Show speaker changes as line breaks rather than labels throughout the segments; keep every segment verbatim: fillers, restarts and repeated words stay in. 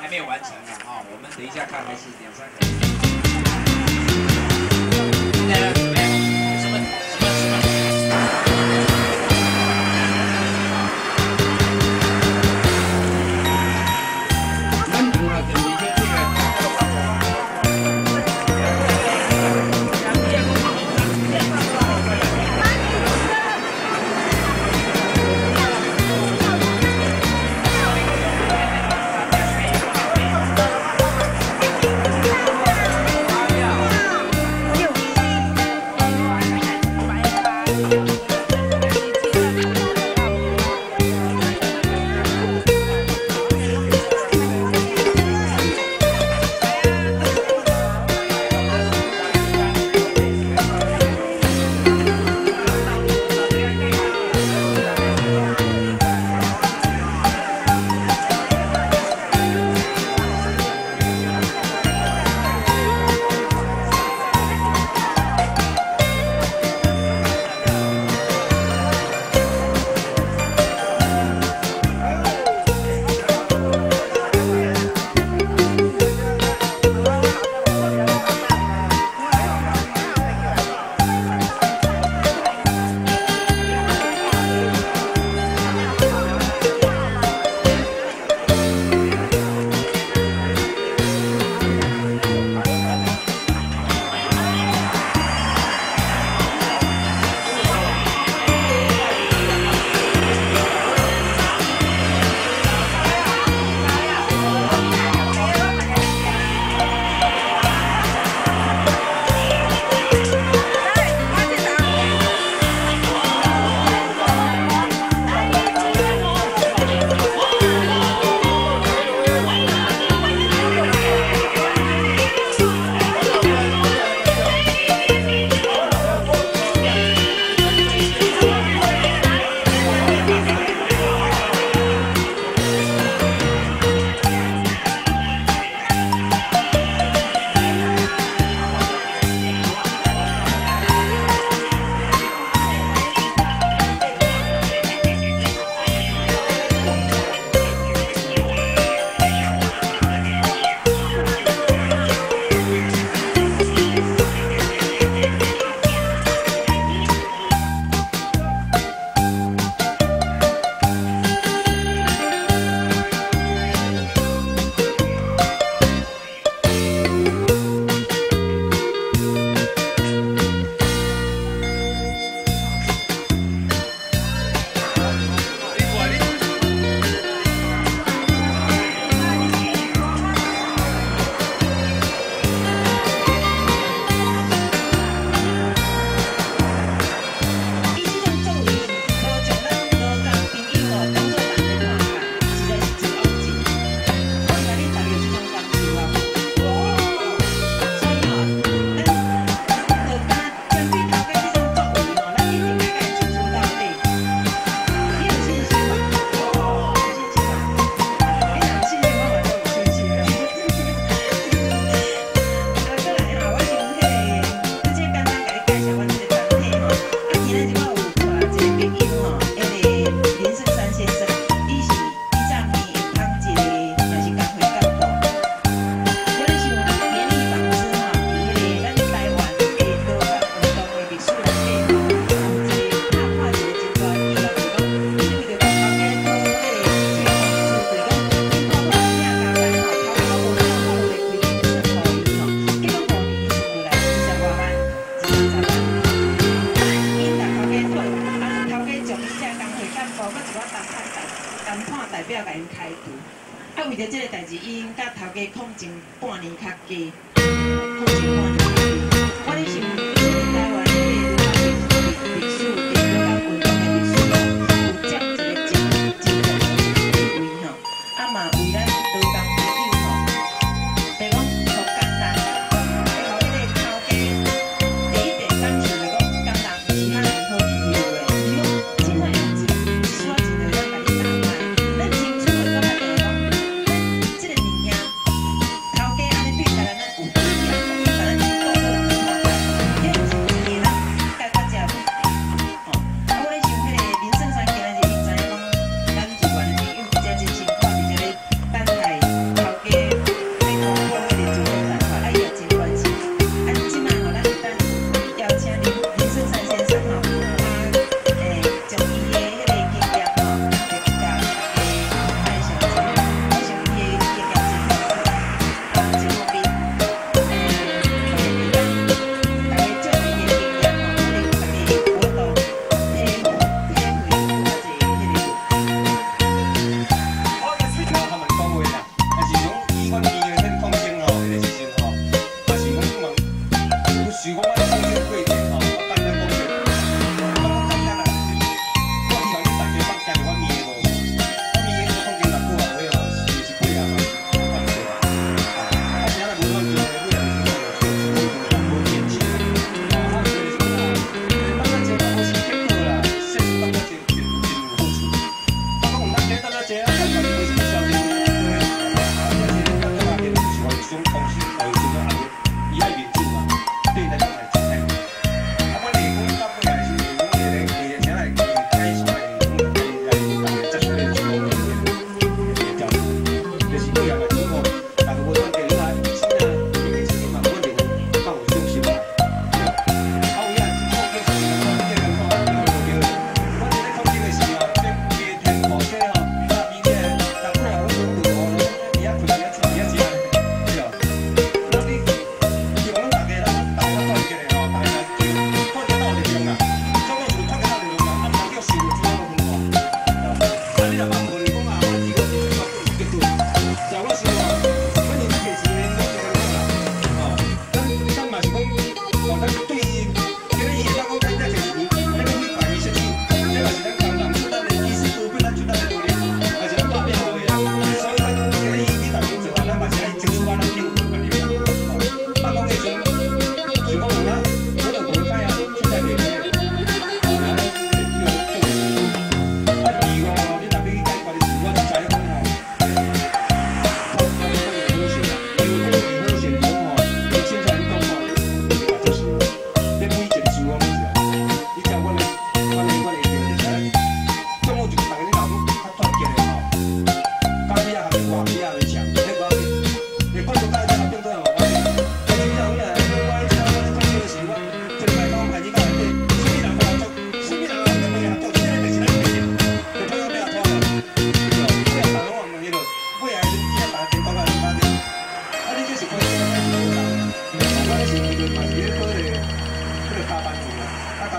还没有完成啊，哦，我们等一下看还是两三个。现在怎么样？什么什么什么？
代表甲因开除，啊，为着这个代志，伊因甲头家抗争半年较加，抗争半年较加。我咧想，台湾的历史，历史，历史，运动的历史，有这一个真真重要的地位吼，啊嘛为咱劳工朋友吼，就讲互工人，会互迄个头家第一点感受就讲工人是较能好欺负的，是讲真正用钱，一撮钱就当甲你打败。 咱青春的感觉就是讲，咱这个物件，头家安尼对待咱，咱有尊严，把咱当做人看待。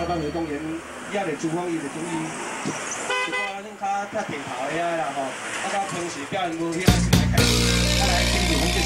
放的公园，遐个厨房伊就属于一寡种较较地头的啊啦吼，啊到平时表演无遐是来开，啊来经济方就是。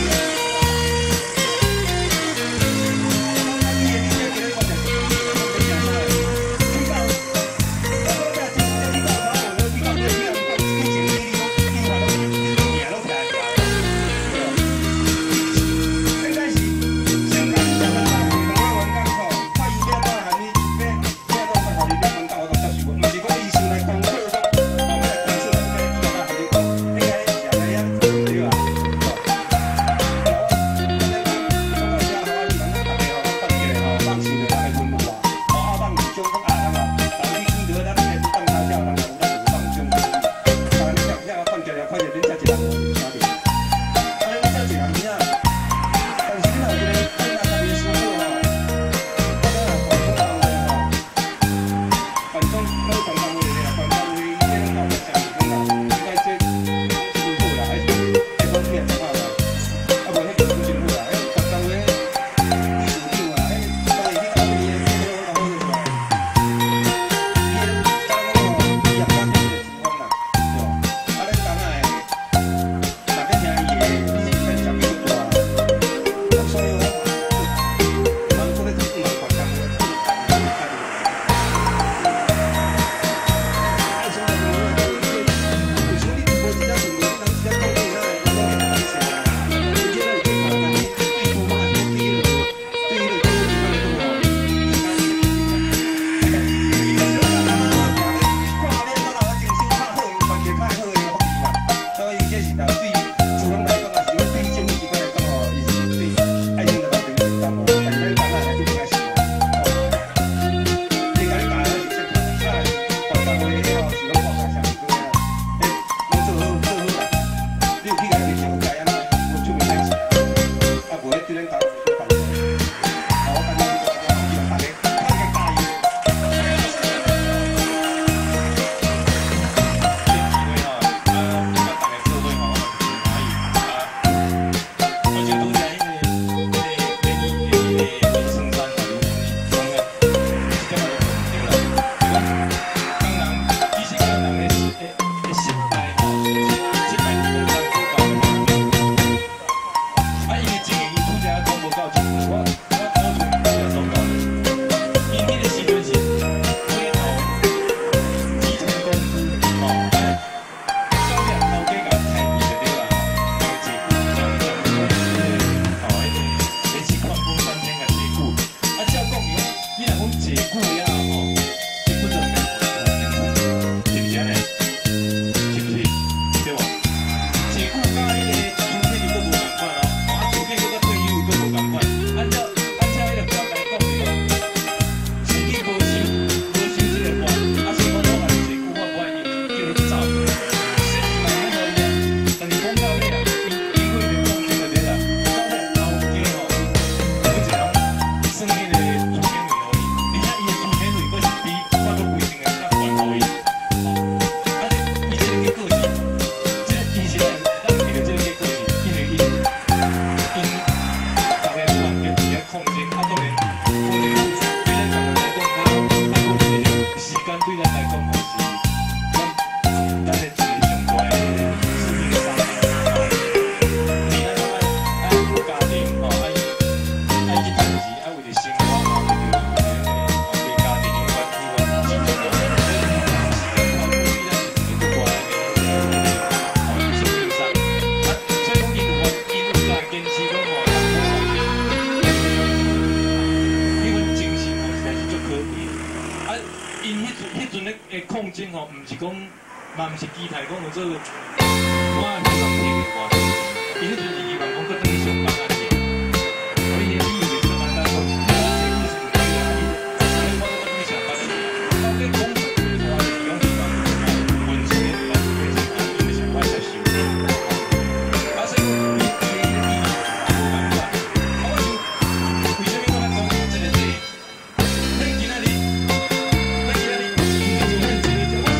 控制吼，毋是讲，嘛毋是机台讲有做，我希望听的歌，伊迄阵是希望讲搁转去上班啊是，所以伊以为这蛮单纯，我这故事唔对啊，伊，我我转去上班是，到底讲出的话就是讲希望文青的地方变成安逸的上班才收。啊，所以伊伊的伊的意义无共款。啊，我想，为什么我来讲这个题？咱今仔日。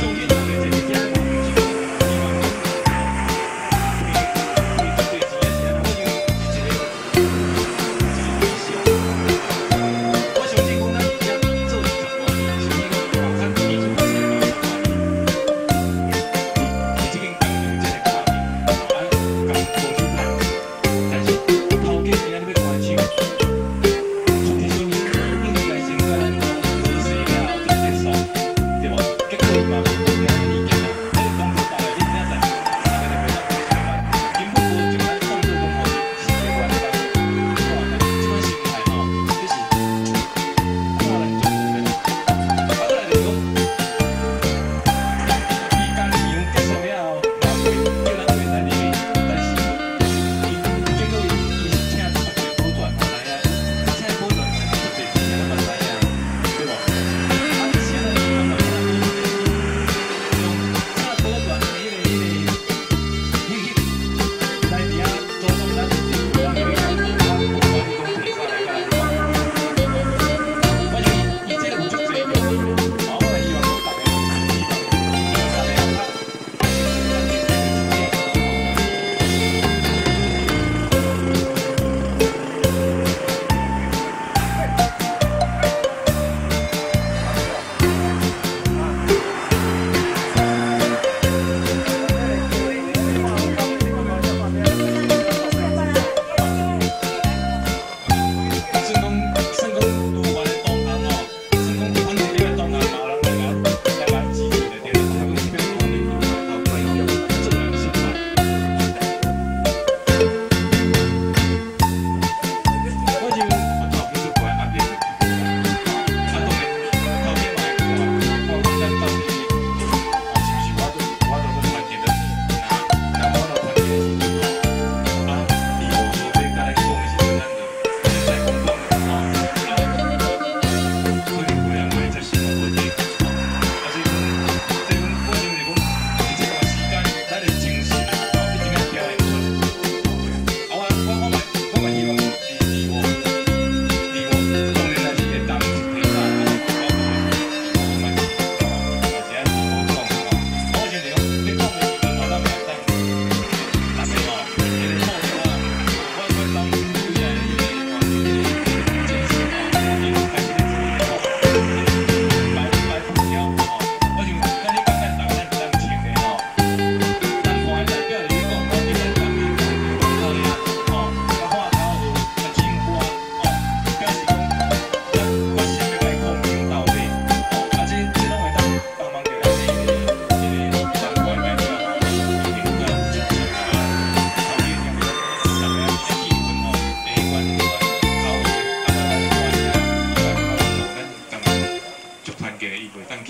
对，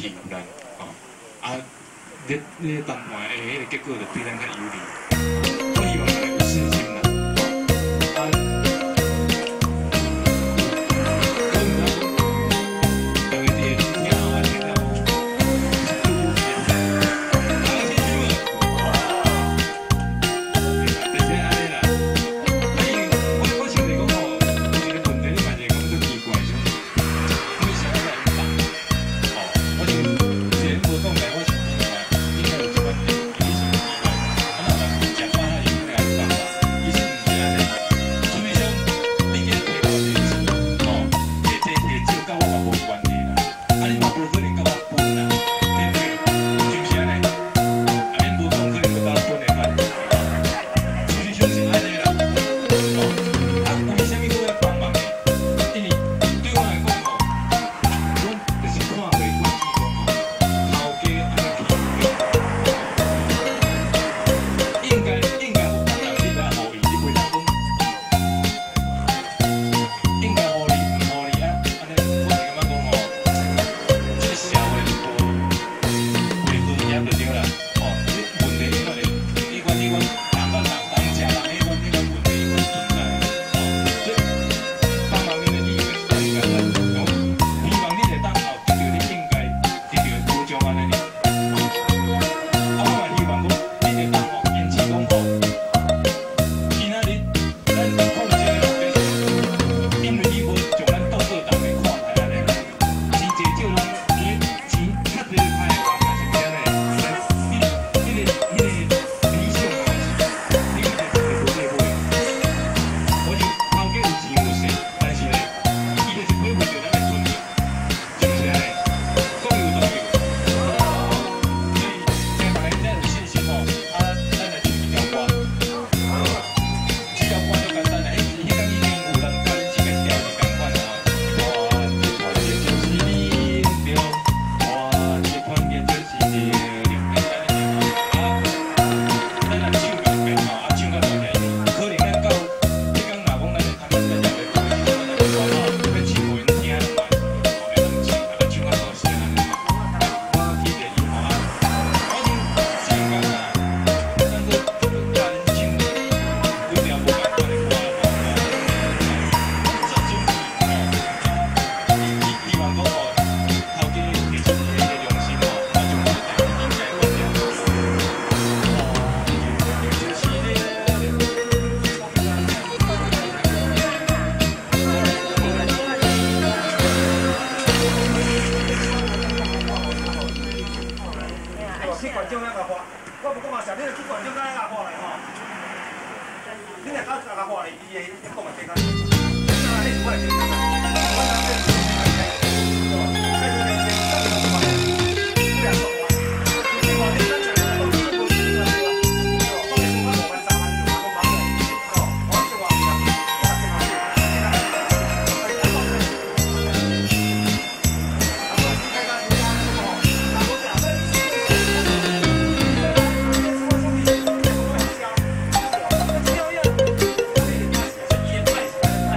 欺负咱，哦，啊，你你谈判的迄个结果就对咱较有利。我希望大家有信心啦，哦，啊。
Hãy subscribe cho kênh Ghiền Mì Gõ để không bỏ lỡ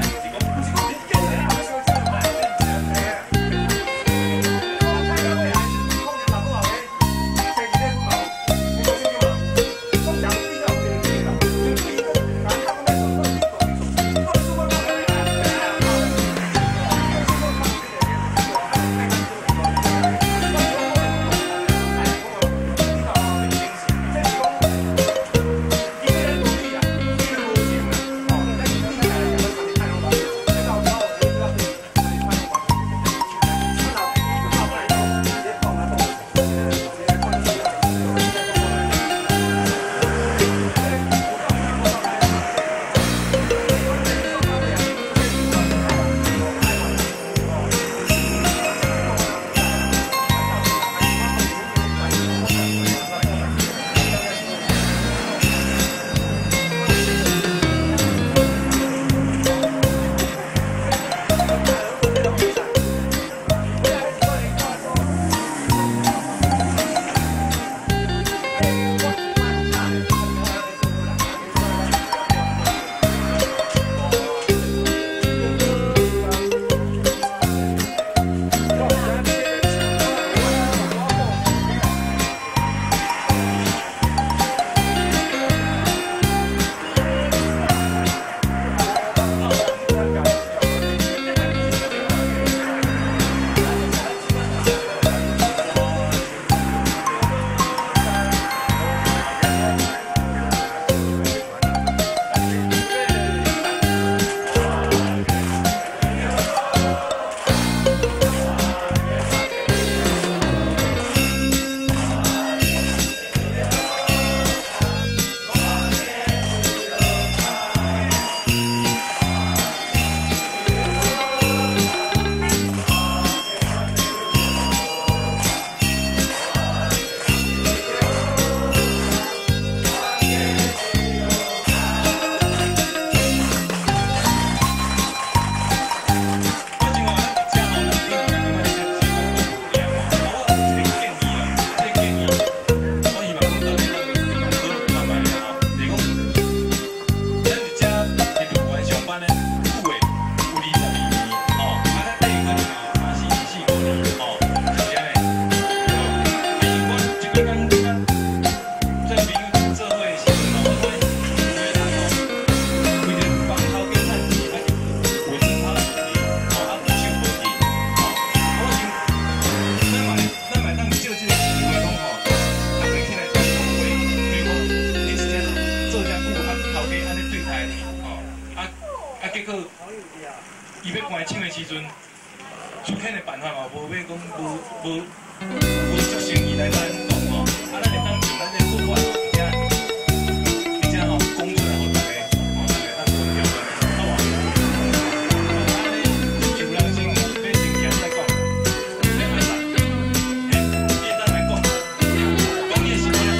的时阵，收钱的办法嘛，无要讲无无无足诚意来咱讲吼，啊，咱会当用咱的做法，而且而且吼讲出来互大家，吼大家咱分享出来，好无？安尼有人先要先行再讲，你袂使，嘿，你当来讲，讲你的是啥？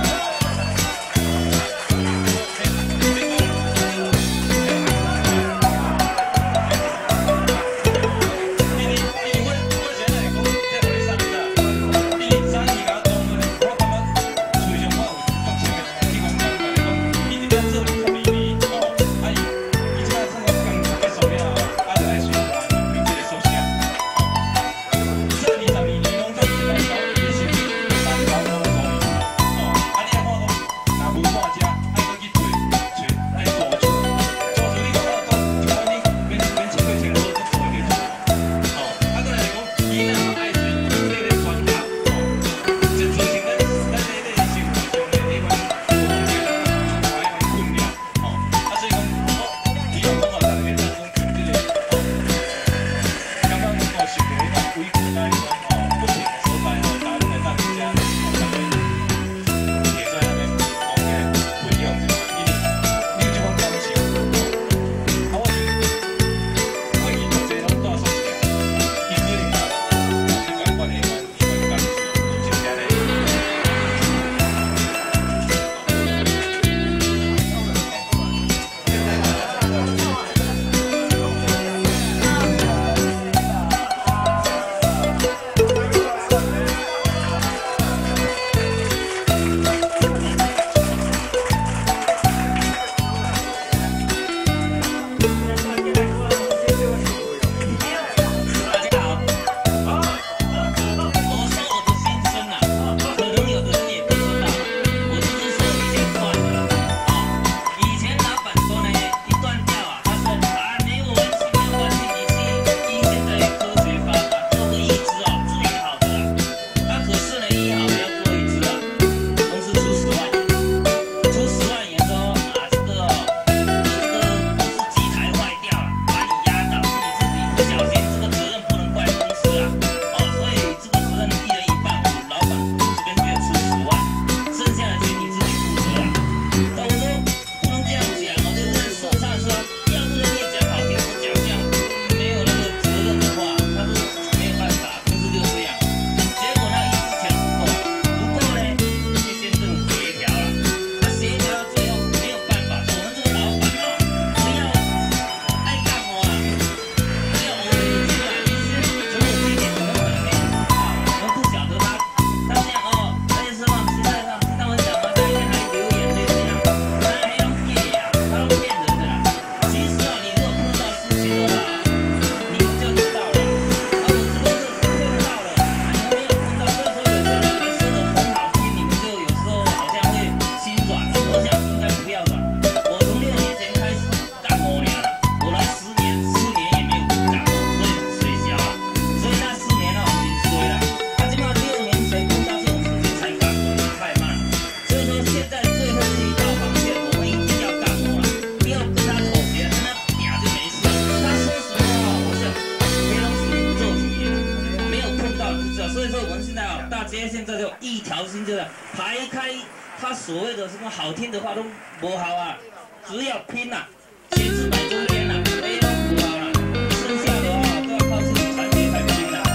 排开他所谓的什么好听的话都不好啊，只要拼呐、啊，千字百中间呐、啊，没有不好了，剩下的话都要靠自己团结才行的。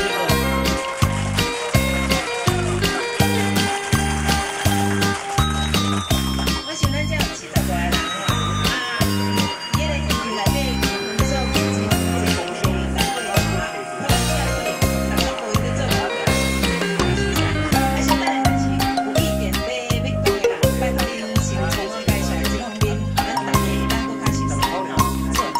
我想咱这七十多个人吼，啊，伊个就是内底做经济这个东西，三个人嘛，可能这样子，大家不一定做老表。而且咱的代志有意见要要讲的人，拜托恁先找我介绍这方面，咱大家咱搁较熟悉吼，做。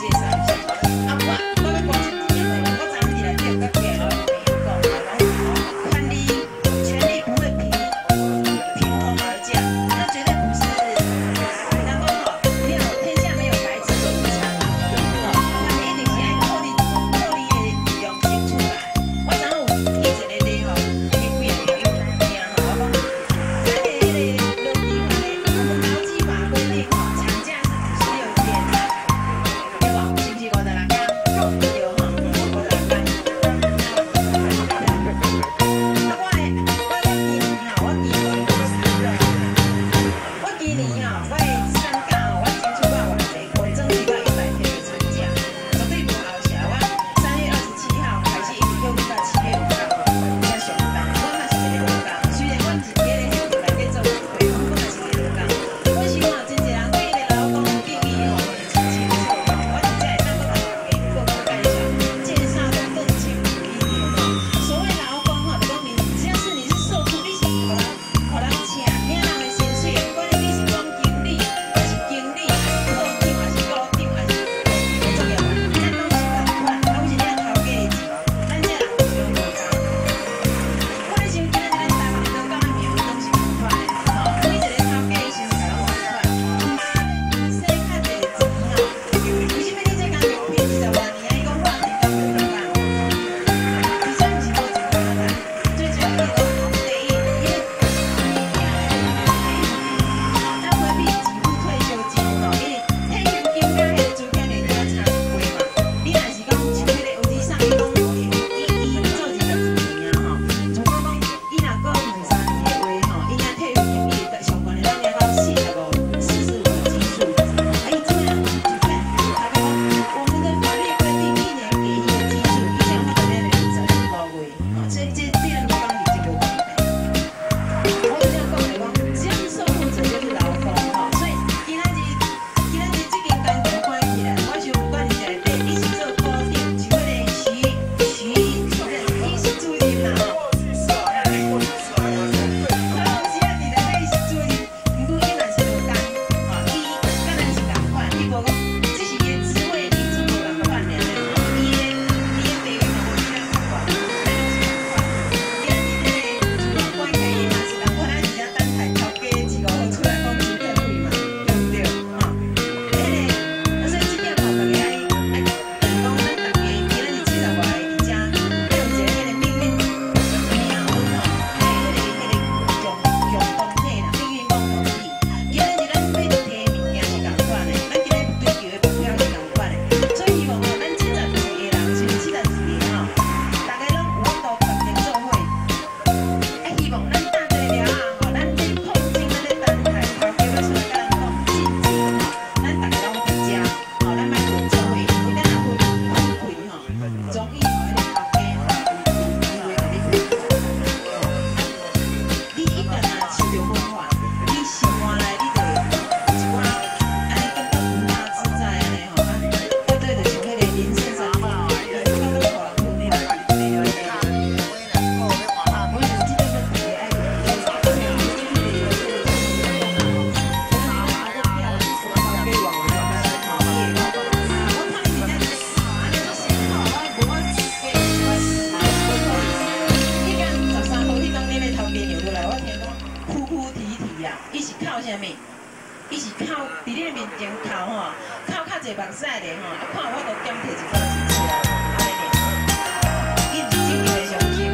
靠伫你面前靠吼，靠较侪目屎咧吼，啊看我都减摕一包钱出来，安尼咧，伊毋是真正的伤心。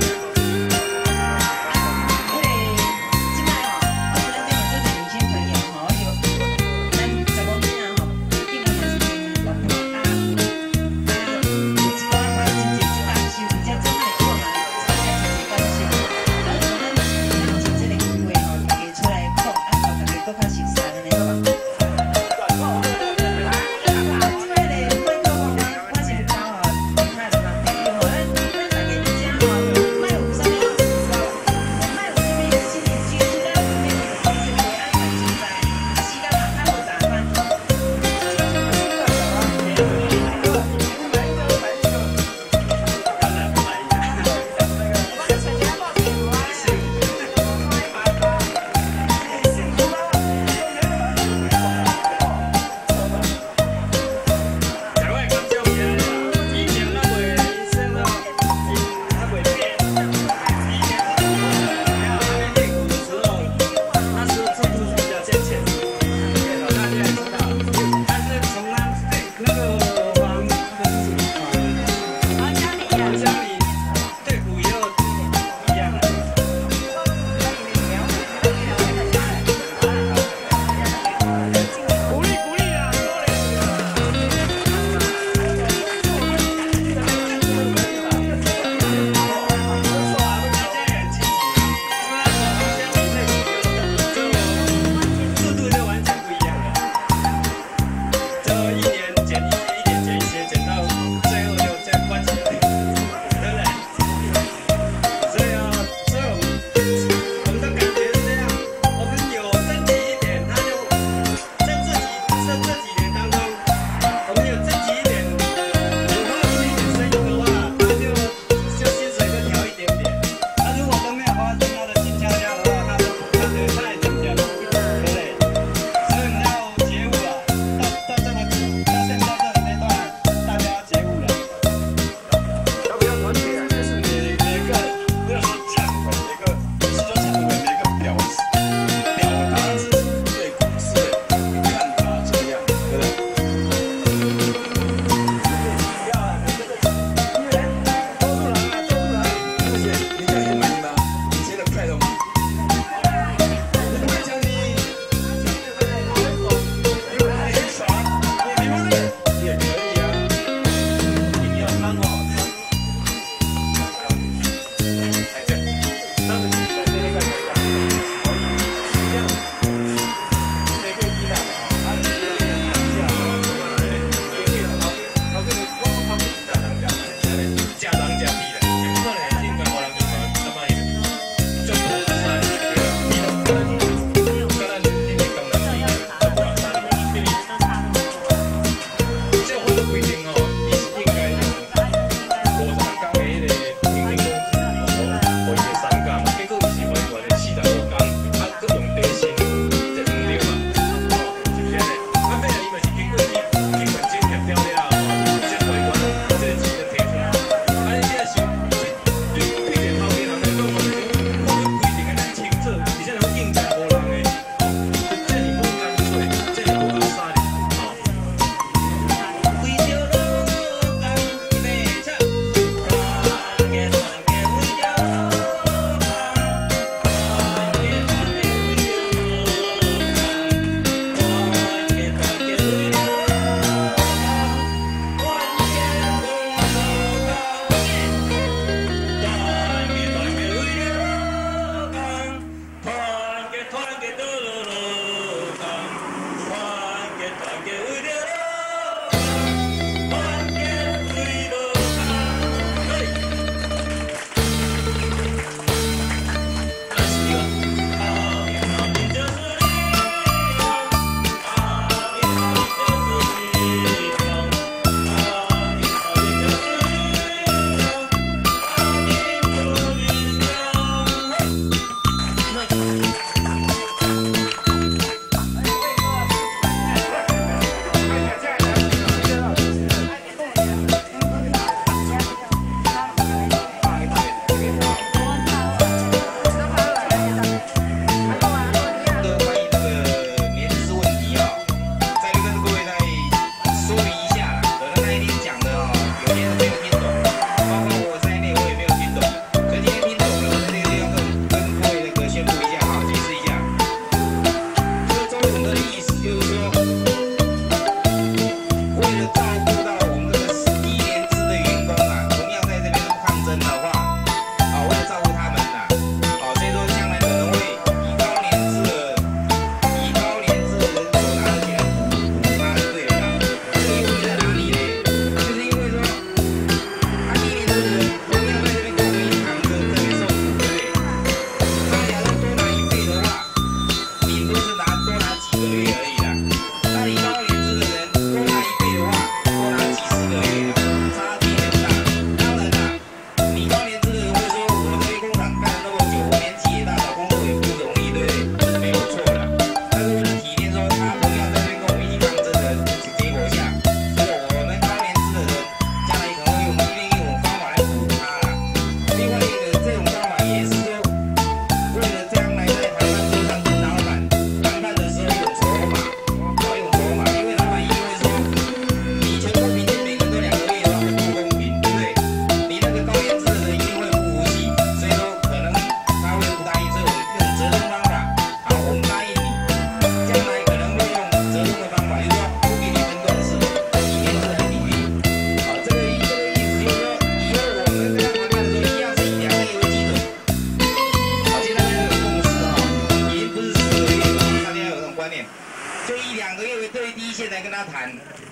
我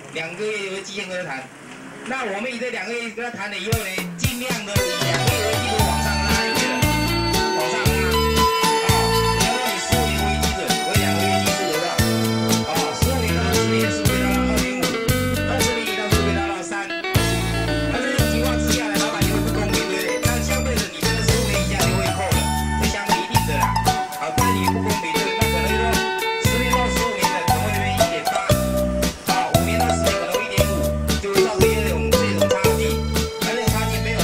两个月为期限跟他谈。那我们以这两个月跟他谈了以后呢，尽量的以两个月为基础往上拉就对了，往上拉。啊，比方说你十五年为基准，为两个月基数的话，啊，十五年到二十年，是不是可以达到二点五？二十年以上是不是可以达到三？那这种情况之下呢，老板就会不公平，对不对？那相对的，你这个十五年以下就会扣了，这相对一定的啦。啊，对你不公平，对不对？那可能就说十年到十五年的可能会变一点八，啊，五年到十年可能一点五，就会造成一种这种差距。而这种差距没有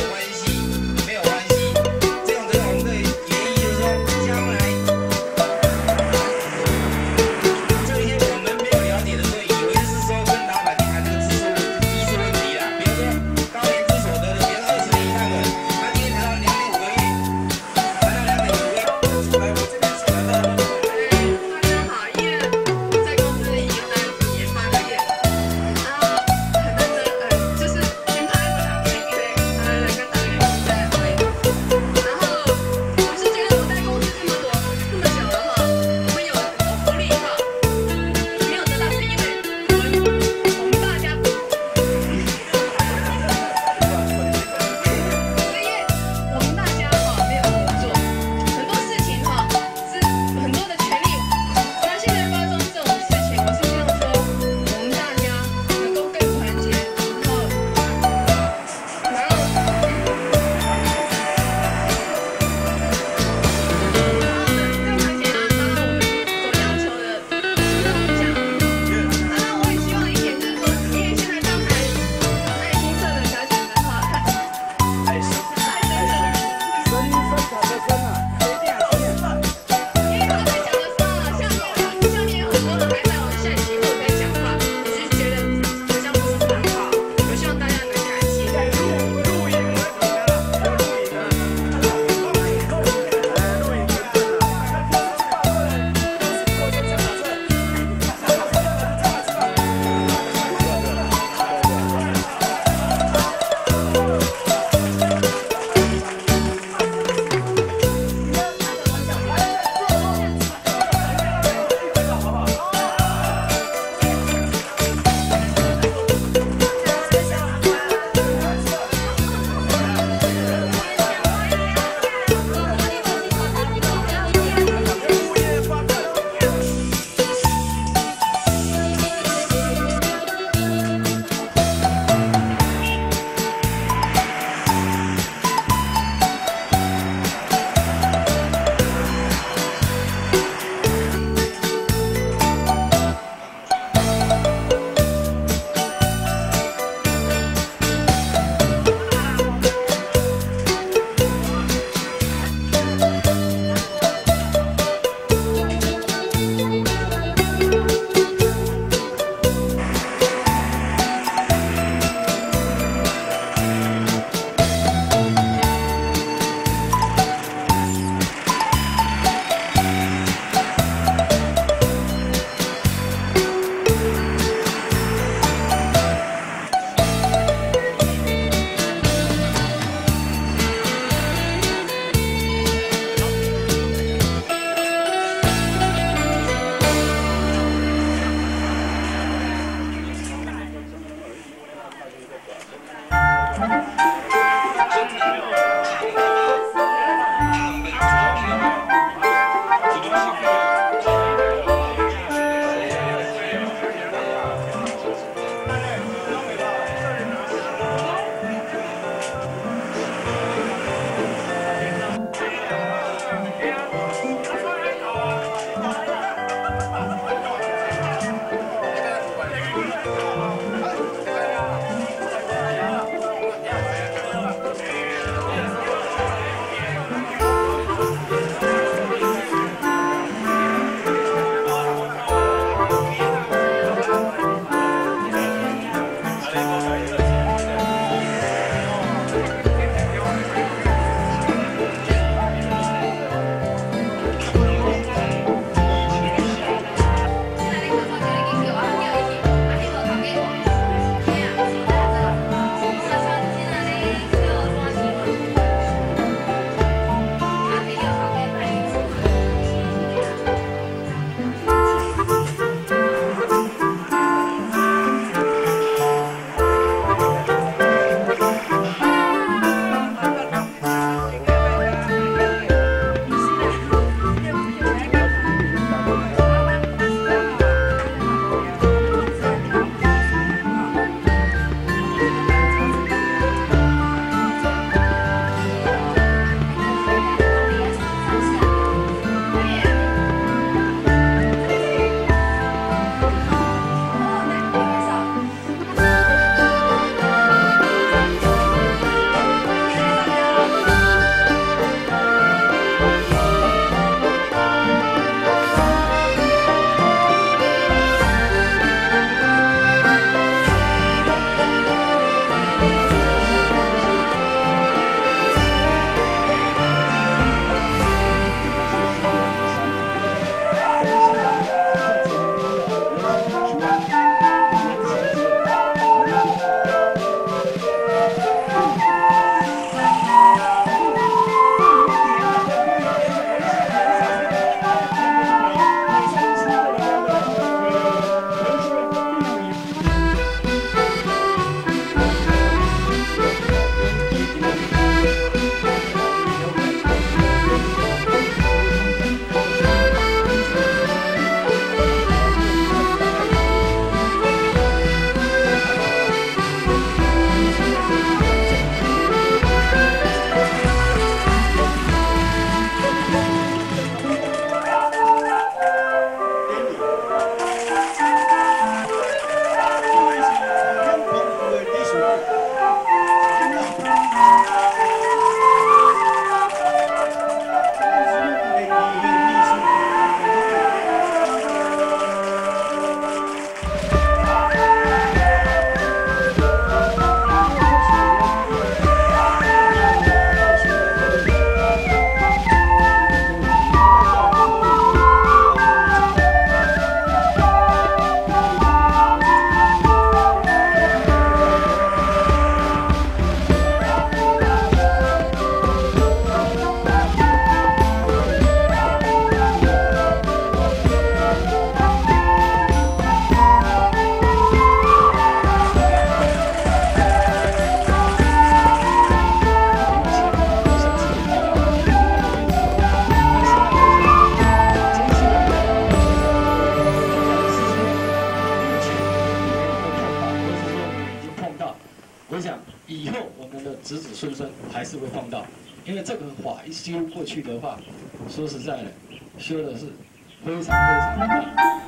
春还是会碰到，因为这个法一修过去的话，说实在的，修的是非常非常的大。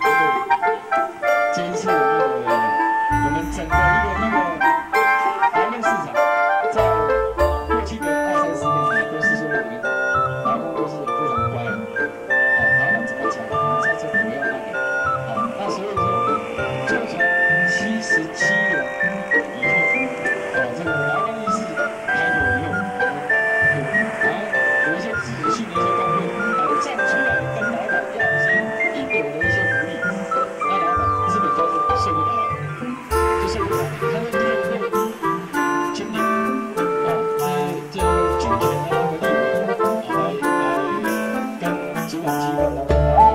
这一次的那个我们整个一个一个劳动市场，在过去的二三十年来，都是说我们劳工都是非常乖的。哦，老板怎么讲，我们在这里要那个。哦，那所以说，就从七十七年以后，哦，这个劳动意识开拓以后，然后有一些自己去年一些工会，啊，站出来跟老板要一些应有的一些福利，那老板基本上是受不了了，就受不了，他会利用权力，啊，来这军权的那个利益，啊，来来跟主管机关的。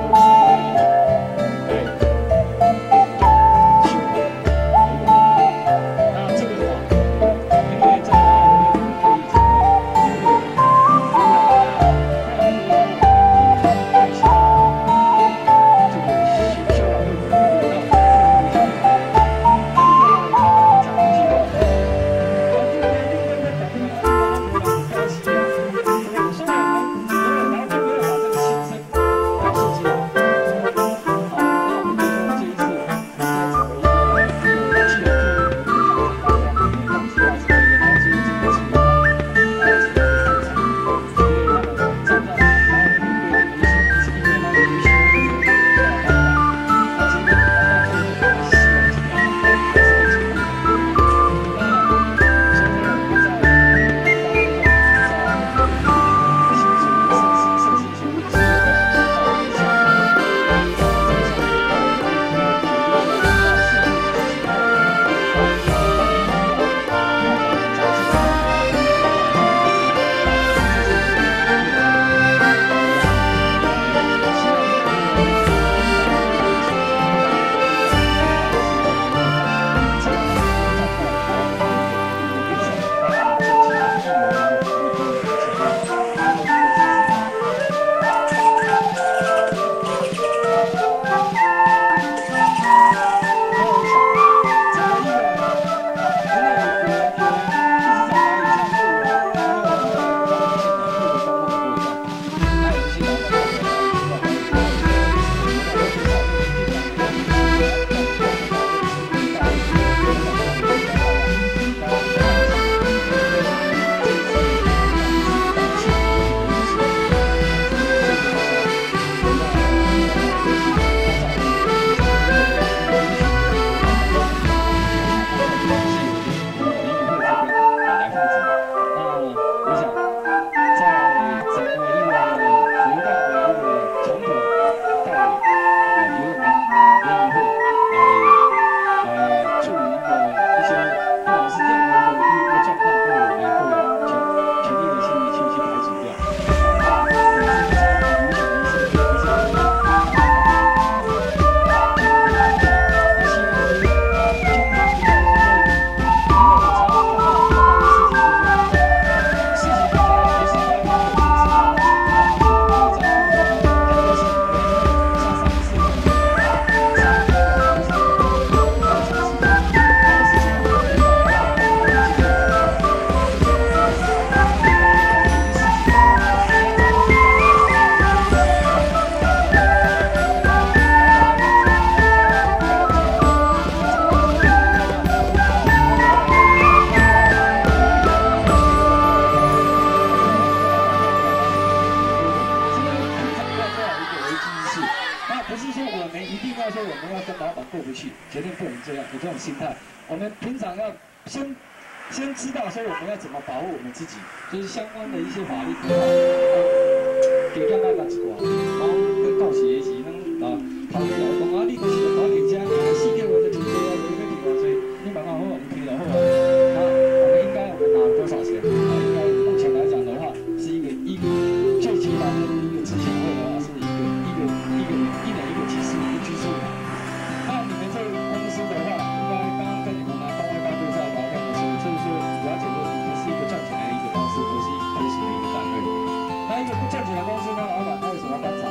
绝对不能这样，有这种心态。我们平常要先先知道说我们要怎么保护我们自己，就是相关的一些法律规范。给大家讲一寡，然后跟到时的时，咱啊头家来讲啊，你就是要打人家，啊四叫我的钱多啊，无要赔偌济，你问我好啊，唔赔就好啊。那我们应该我们拿了多少钱？啊，应该目前来讲的话，是一个一个最起码的一个之前会的话，是一个一个一个一年一个期数，一个居住。那你们这个公司的话，应该刚刚跟你们拿公开大会在聊天的时候，就是说了解说你们是一个赚钱的一个公司，不是一个亏损的一个单位。那一个不赚钱的公司呢，老板为什么把这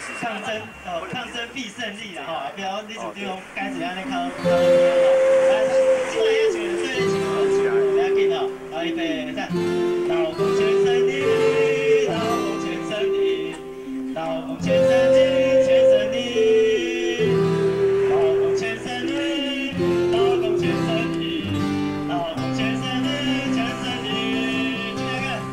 抗争哦，抗争必胜利啦吼！不要你就对讲解一下那靠靠边吼。来，今晚要请的对请不要紧哦，来预备，站，老公全身力，老公全身力，老公全身力，全身力，老公全身力，老公全身力，老公全身力，全身力，第二个。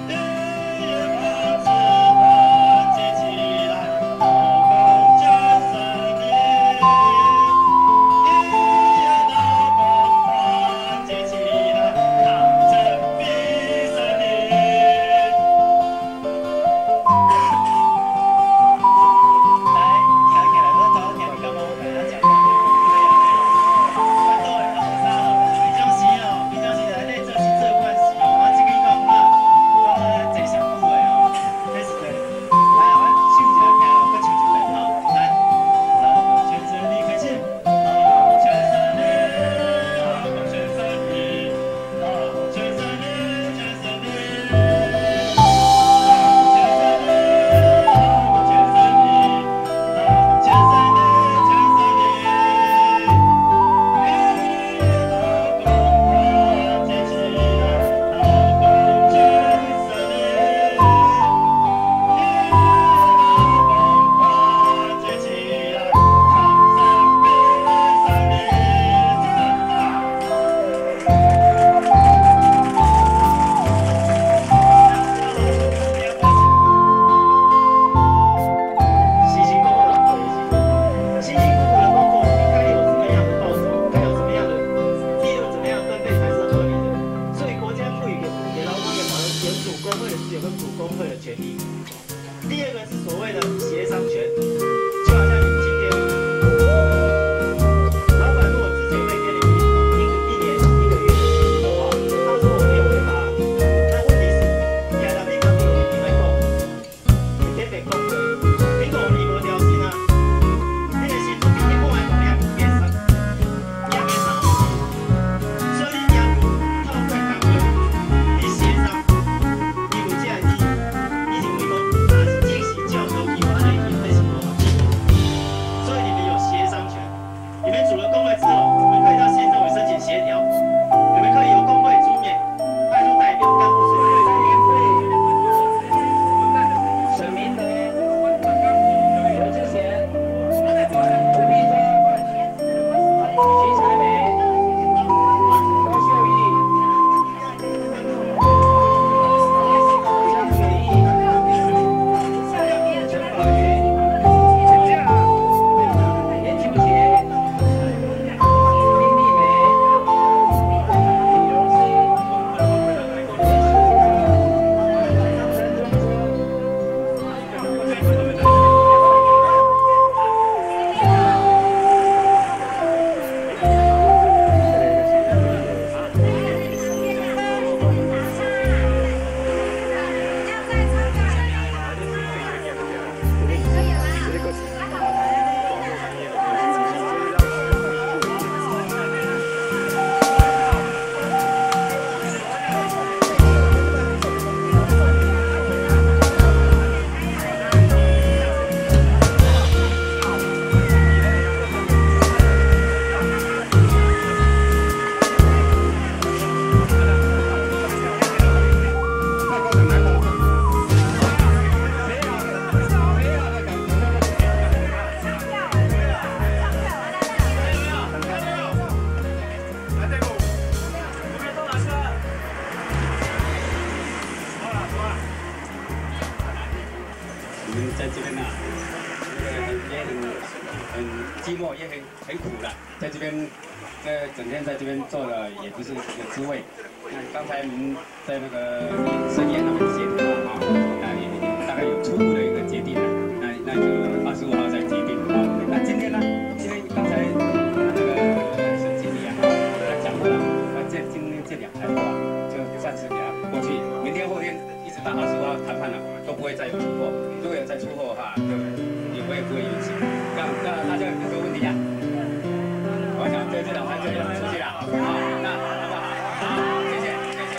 在这边呐、啊，这个也很很寂寞，也很很苦了。在这边，这整天在这边做的也不是一个滋味。那刚才您在那个深夜那边写的嘛，啊，那也大概有初步的一个决定了。那那就二十五号再决定啊。那今天呢，因为刚才那个沈经理啊，他讲过了，那这今天这两台货啊，就暂时给他过去，明天后天一直到二十五号谈判了，都不会再有出货。如果有再出货的话，就也会不会允许。这样，那大家有没有问题啊？我想这这两台就出去了，好，那好不好？好，谢谢，谢谢。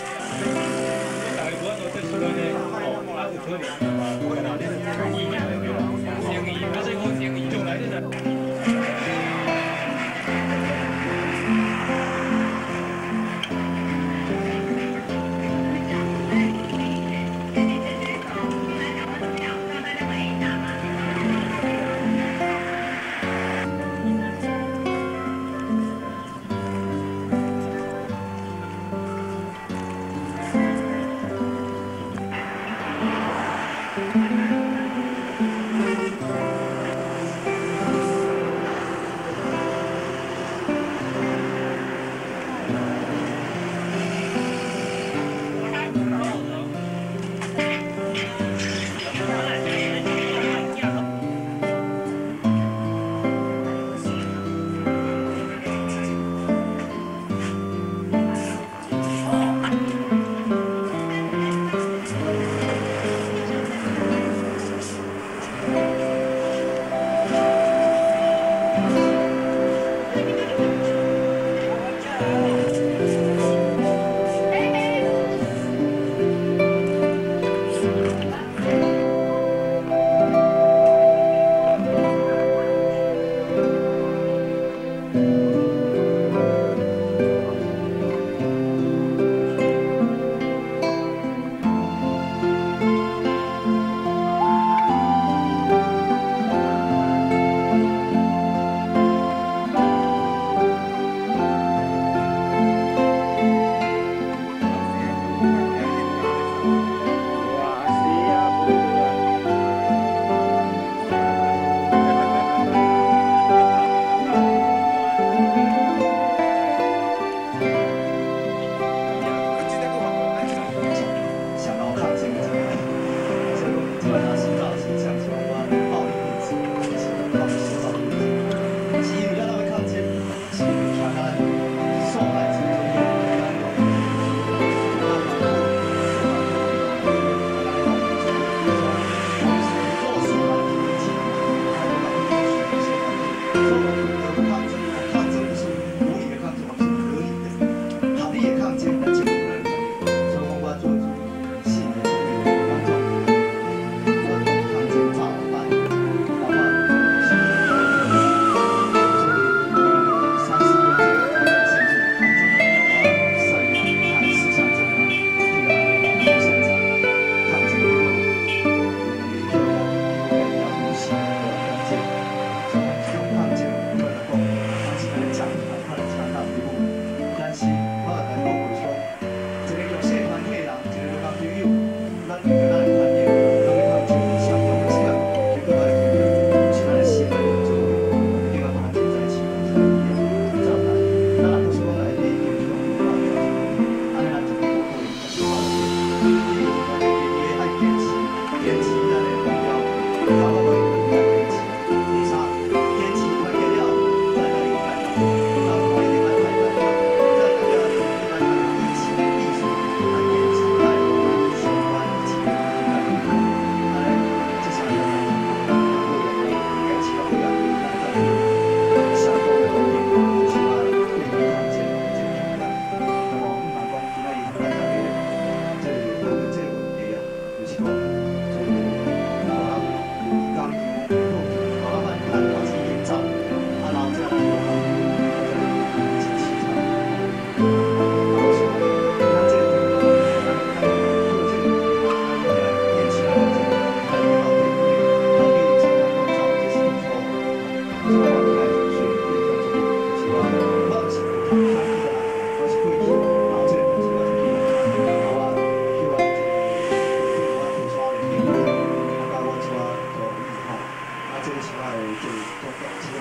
大概多少都出了呢？哦，那是可怜的嘛，不可能的，一年的对吧？生意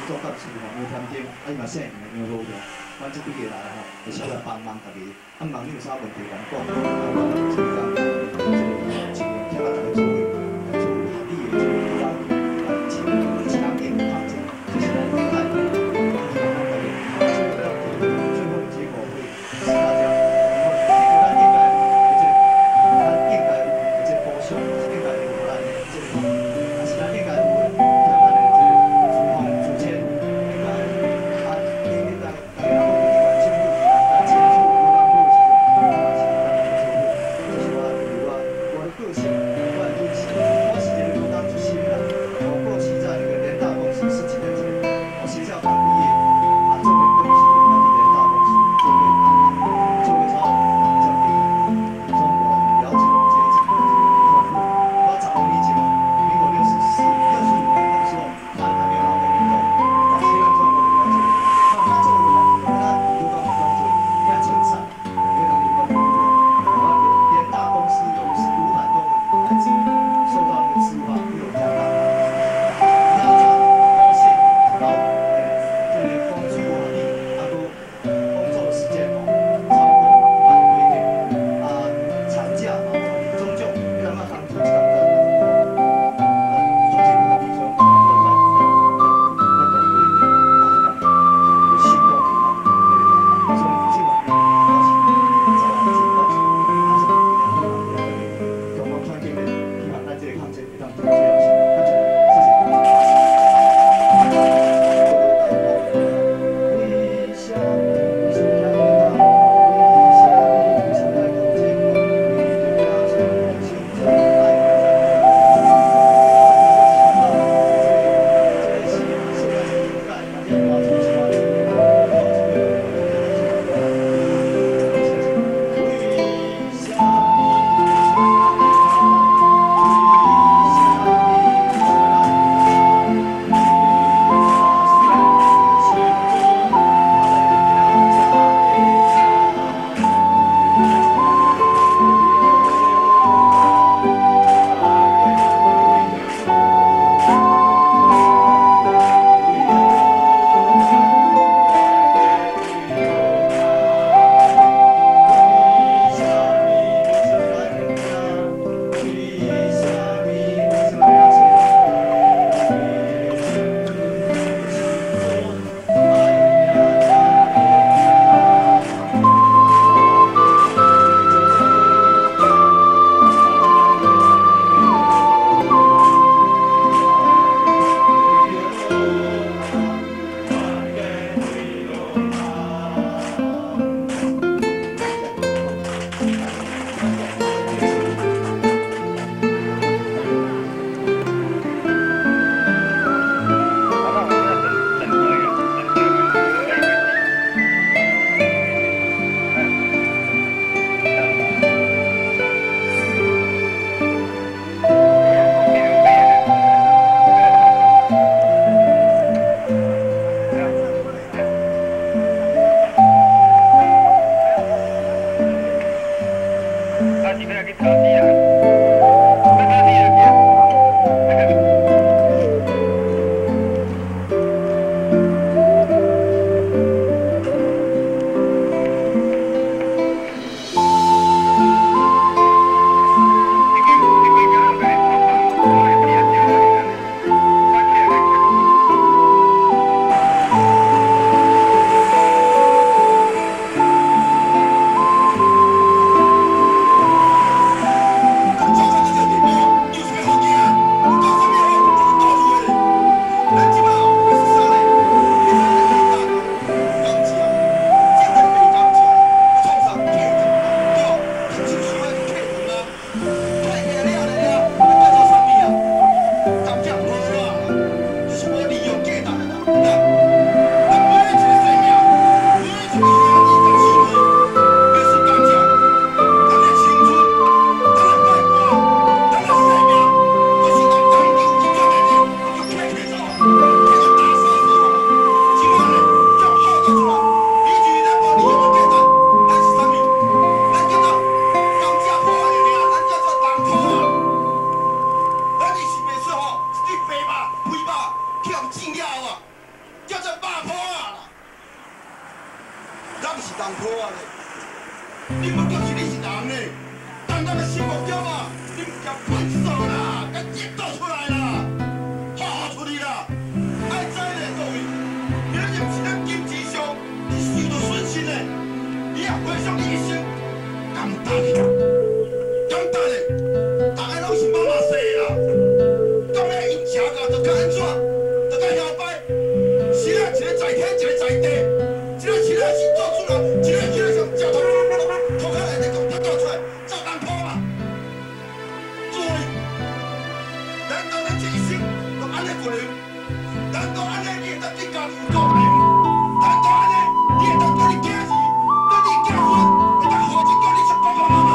做干事吼，无添丁，啊伊嘛姓杨好着，阮即几个来吼，会小来帮忙家己，啊毋茫你有啥问题甲讲，啊我即个即个尽量听啊大家做伙来做合理的即个方案，来请其他店抗争，这是咱的态度，希望大家最后要最后的结果会是大家，然后咱应该即个咱应该有即个补偿，应该有咱的即个，但是咱应该有将咱的即个厨房主签，应该啊应该大家都不管清楚，咱清楚有咱好的时阵，啊是咱的做伙，就是我我我的个性，我的个性，我是一个有当出身的，我过去在那个联大公司是一个这个，我学校刚毕业，啊做个公司，我伫联大公司做个做个超将领，中国了解我这一层的这个客户。我十五年前，民国六十四、六十五年那个时候，他还没有劳动运动，在西南中国的了解，那他做了，他有当工作，也成才，非常有关的。然后联大公司有有很多的孩子受到那个自发没有加大，拉长高兴，然后诶，这个工资不合理，啊都工作的时间哦超过法律规定，啊产假啊不合理，终究让他当做当在那个，呃，中间那个比较，那那那那懂规定啊，有行动啊，那个所以基本上高兴，早晚自己高兴，马上两个两个中国川建的，希望咱这个抗战会当最后成，感谢，谢谢。为什么是这样的？为什么是来抗战？为着家乡心中爱这是现在的年代，大家都要从小学习，为什
叫做肉铺啊啦，咱是人铺啊咧。你唔讲是你是人呢？当咱个心目中啊，你唔叫喷手啦，甲热倒出来啦，好好处理啦。爱知咧各位，你若是咱经济上是受到损失咧，你也回想你一生甘打去，甘打咧，大家拢是妈妈生的啦，到尾因食到就较安怎，就较摇摆，是啊，一个在天，一个在地，一个是啊是做主人，一个一个上交通。 头壳内底讲得倒出来，做人铺嘛。诸位，难道咱这一生都安尼过日？难道安尼你会当对家己有交代？难道安尼你会当对你囝儿、对你囝孙会当好一个你是爸爸妈妈？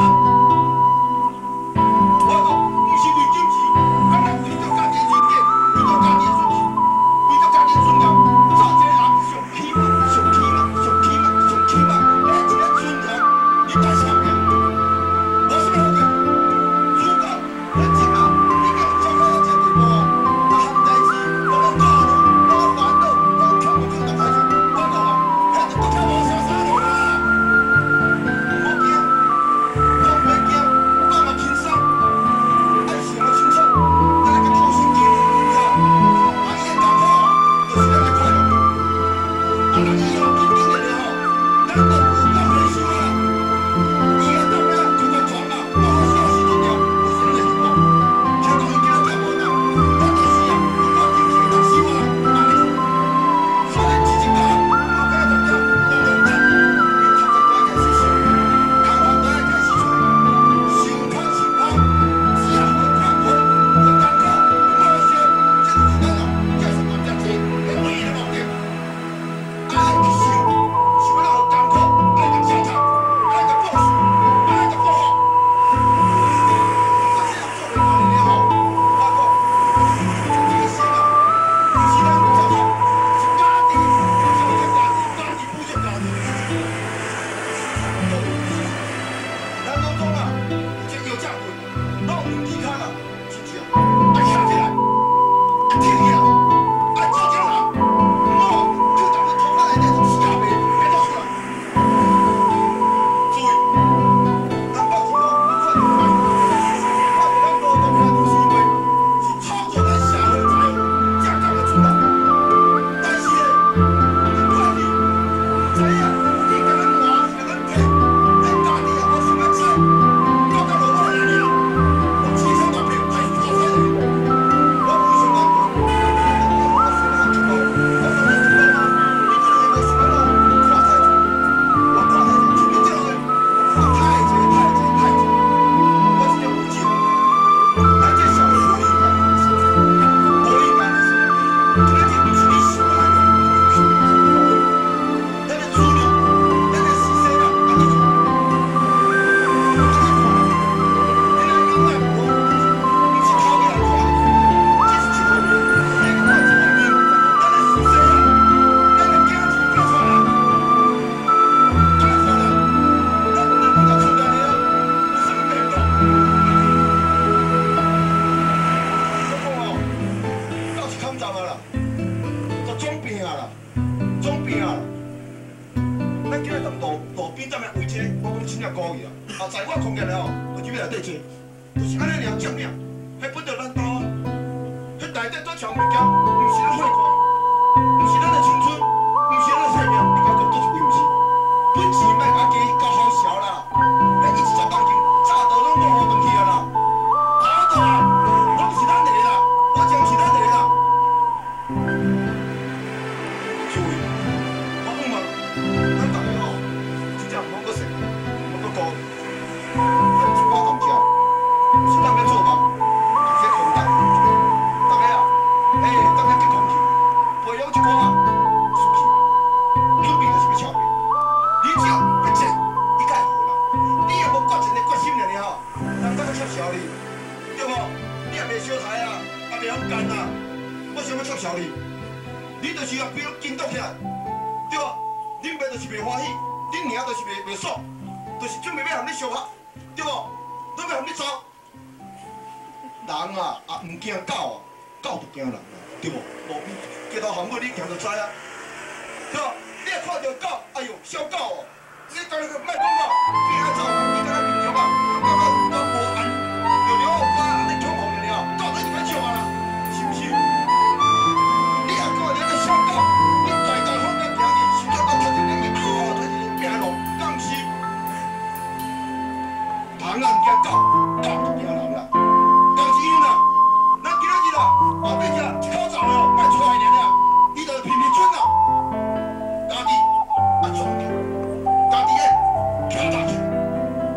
我讲，不是为金钱，咱来为着家己的尊严，为着家己的尊严，为着家己的尊严，做一个人上起码、上起码、上起码、上起码，哎，一个尊严。 你干啥呀？我是那个，如果人家啊，你给我交代到这地步，那还代志，我们大了，我们烦恼，我们看不见的开始，我讲啊，那就不看我小三了啦。莫惊，我袂惊，我嘛轻松，爱想要清楚，咱来个讨生计，吼，啊，伊个搞好，就是咱个快乐。啊，咱以后经营的吼，咱都不讲人想啦。 伊个当面就个传啊，我消息就了，有啥个情况？听讲伊今仔才无当，我就是啊，我今天当死我啦，安尼。所以之前讲，我今仔就叫王龙丹，伊头前我开始想，看法都要开始出，想看想看，只要我看我，我艰苦，我些，这就是咱啊，叫什么叫做唯一的目的。爱去想，想要让艰苦，爱个交叉。 爱个报仇，爱个报复。我这样做人做得了吼，我讲，这一生啊，是咱叫做是家己，孝敬家己，家己补偿家己。咱当中啊，有这药价贵，那我们离开了，真正爱站起来，爱挺起来，爱做正人，莫就当你头壳内底是死鸭白，别倒出来。 注意，咱保持哦，不可能坏。我们咱劳动者是因为是操作咱社会财价格的主导，但是呢，你看你，知影，你甲咱换，甲咱骗，咱家己也无想要知，到到落尾安尼啦，我千千万遍还是淘汰的。我非常难过，我我想要去讲，我想要去讲啊，你可能也无想要看太久，我看太久，听你这个。 我太济太济太济，我是叫无救。咱这社会无应该的事，无应该的事，今仔日不是你想的那样，不是你想的。咱的处理，咱的事实啊，安尼做，安尼看，咱要永远无，不是靠别人看，这是一方面，另外一方面，咱的事实啊，咱的家庭要传染，要传染。 你个出来了，有什么变动？我讲哦，到是抗战啊啦，就总病啊啦，总病啊啦。咱今日从路路边站来围车，我讲真正故意啊。后在我空间了哦，我这边内底坐，就是安尼尔正命，迄本着咱兜啊，迄内底做长物件，毋是咱血汗，毋是咱的青春，毋是咱的生命，你讲讲都是毋是？本钱莫家己搞好笑啦。 一直十公斤，早都拢无好东西啊啦，好多啊，拢是咱的啦，我讲是咱的啦。注意，我讲嘛，咱大家吼，真正唔好搁说，唔好搁讲，咱一把当家，是咱要做梦，是在空档。大家啊，哎，大家结空气，培养一寡啊，输气，准备就是要超命，你只要不切，伊该好啦。 你若无决心的决心了呢吼，人家要撤销你，对无？你也袂小台啊，也袂勇干啊，我想要撤销你，你就是要比如紧倒起来，对无？恁爸就是袂欢喜，恁娘就是袂袂爽，就是准备要和你相合，对无？准备和你走。人啊，也唔惊狗啊，狗就惊人啊，对无？路边叫街头访问，你行就知啊。对吧？你也看到狗，哎呦，小狗哦，你当那个卖讲狗，你安怎？你敢若面条啊？感觉都无安，尿尿我安尼恐慌了了，狗都是歹笑啊啦，是不是？你也看到那个小狗，你大家好在行去，小狗看见人去，嗷嗷推起行路，当时旁人惊狗，狗就惊人啦。但是因啦，咱今仔日啦，后尾只口罩了，卖出来尔尔，伊就偏偏准啦。家己啊创着，家己诶行下去，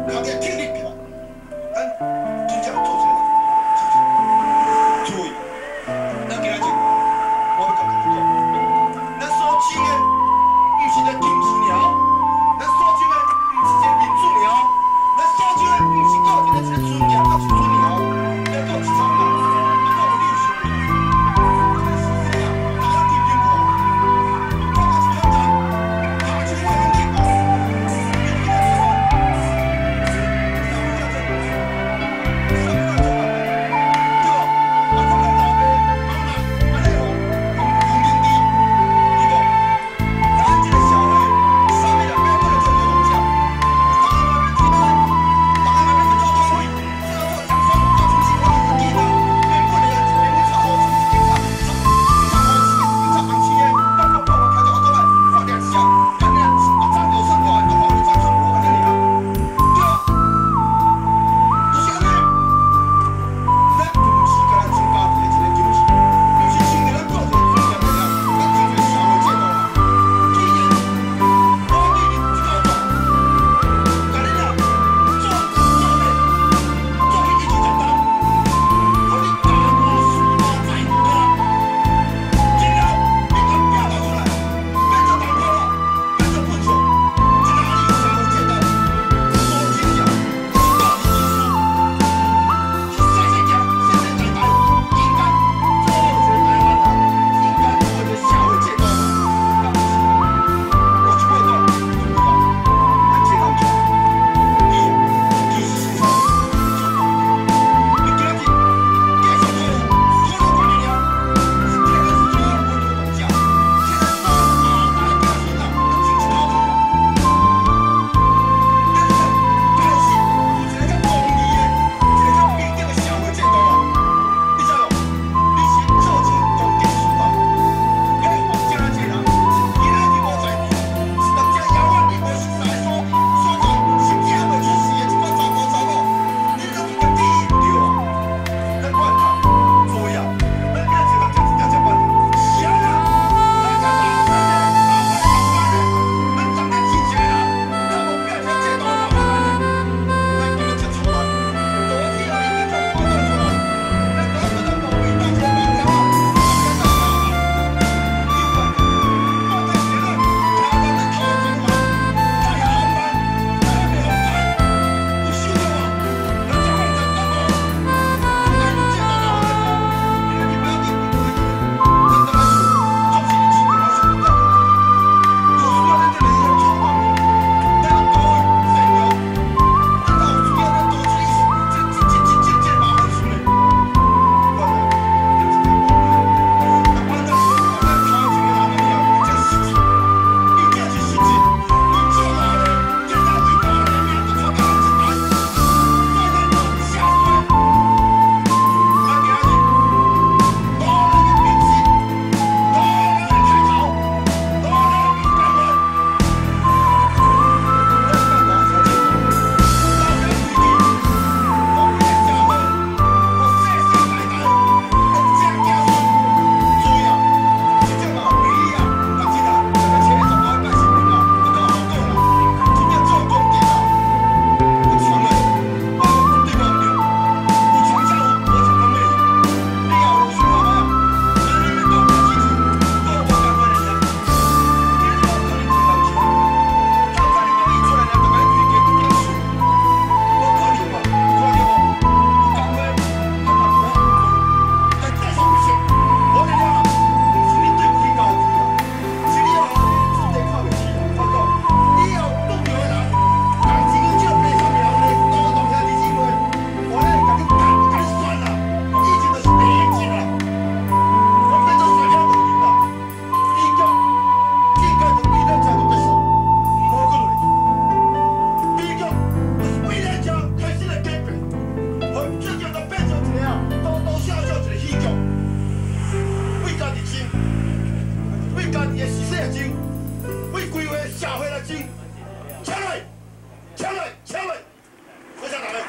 来进，抢来，抢来，抢来，回下打来。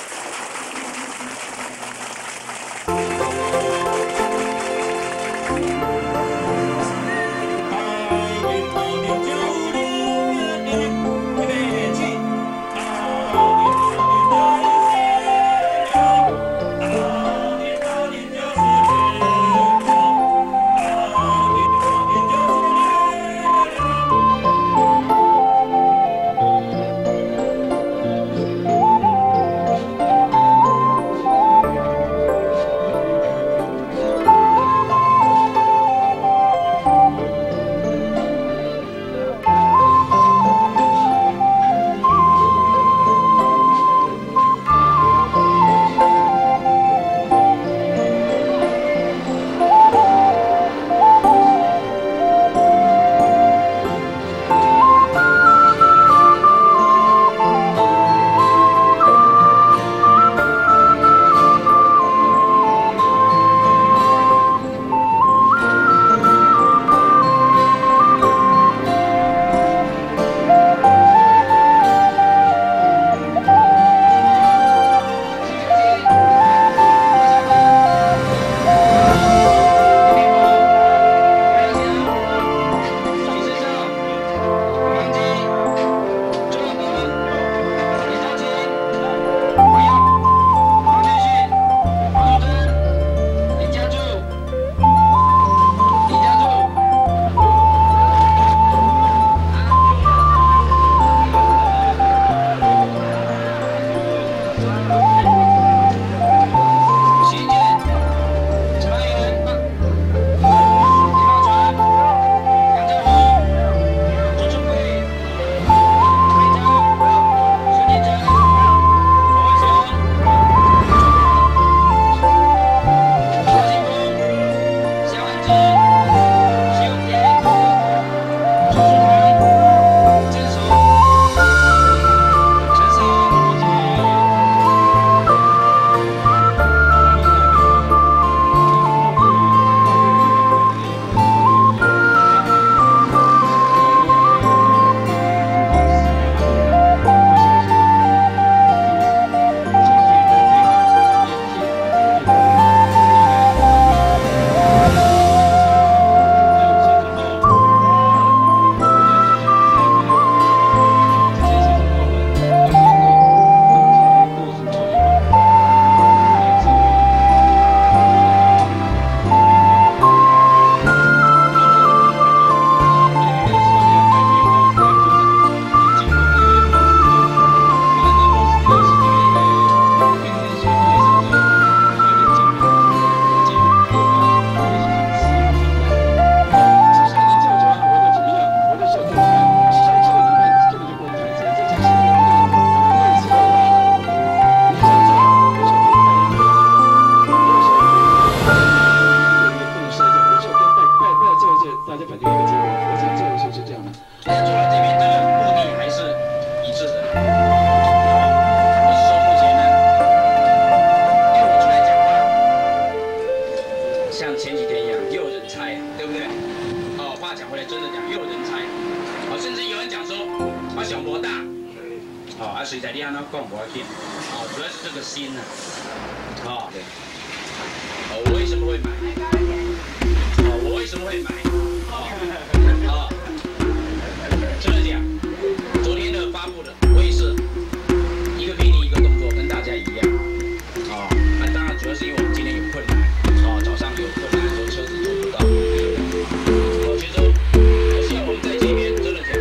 水彩你安怎讲不要紧，哦，主要是这个心呐，哦，对，哦，我为什么会买？哦，我为什么会买？哦，哦，真的讲，昨天的发布的，我也是一个比你一个动作，跟大家一样，哦，那当然主要是因为我们今天有困难，哦，早上有困难的时候车子做不到，哦，其实我希望我们在这边真的讲。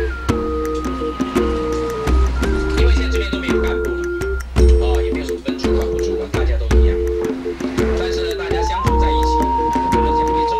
都没有干部了，哦，也没有什么分主管不主管，大家都一样。但是呢，大家相处在一起，真的讲，也终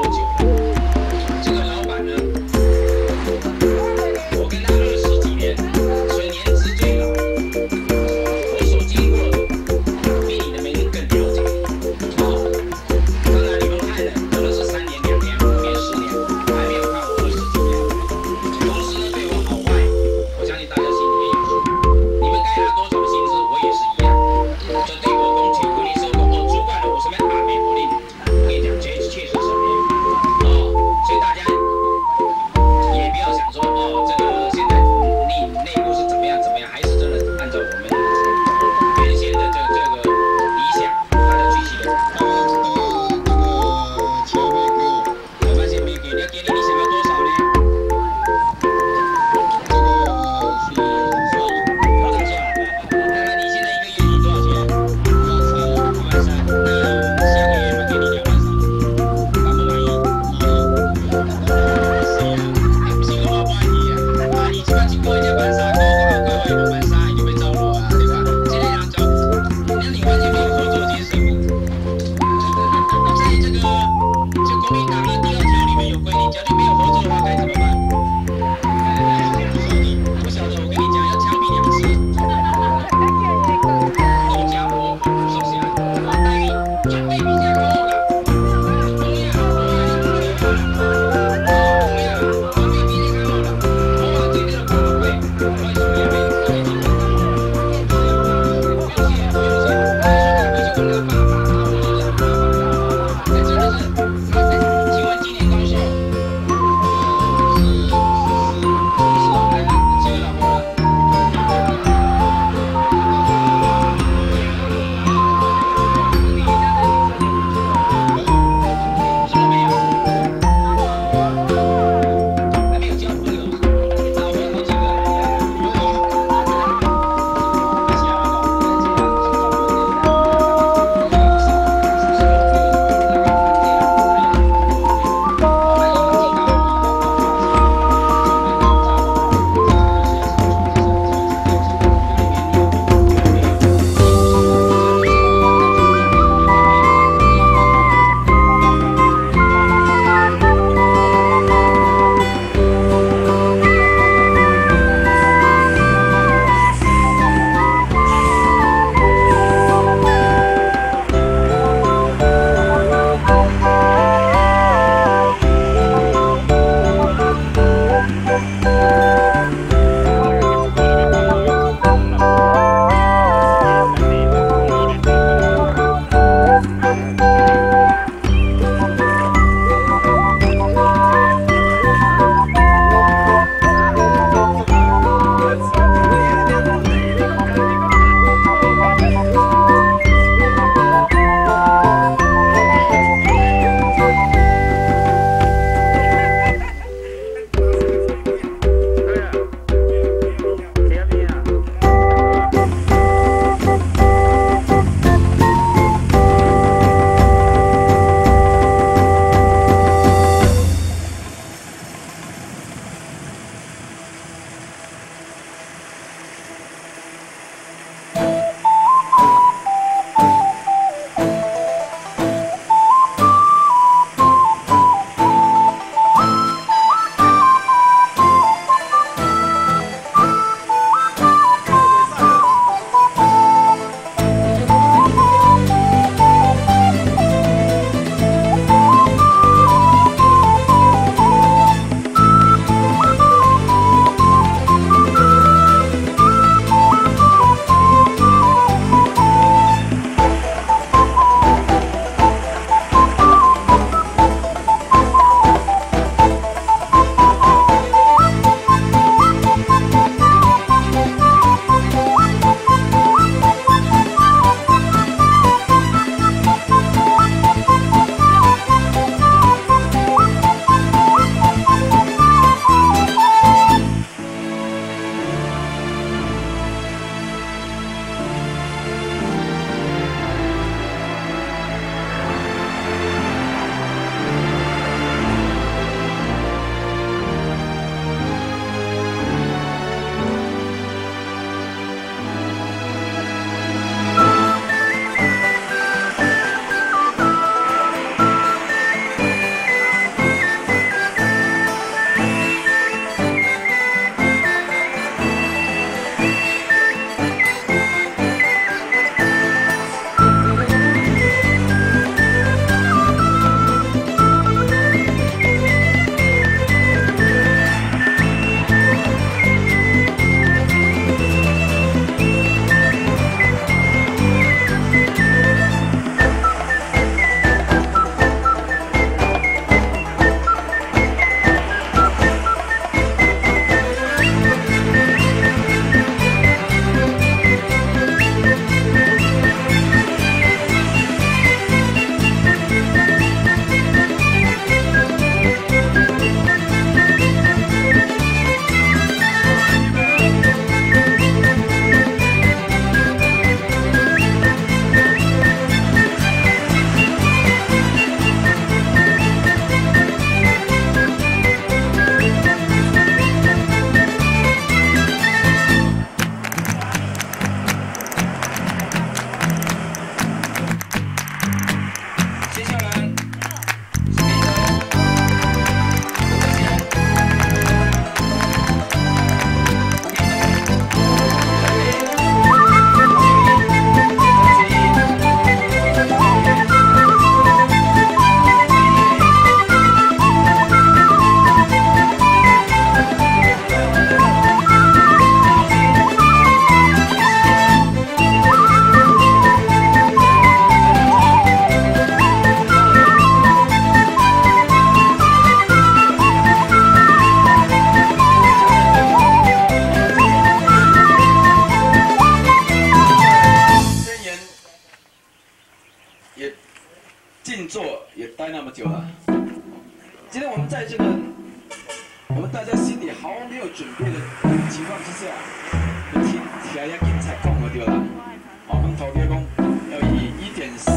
我们在这个我们大家心里毫没有准备的情况之下，就听听人家警察讲就对了。哦，跟头家讲要以一点四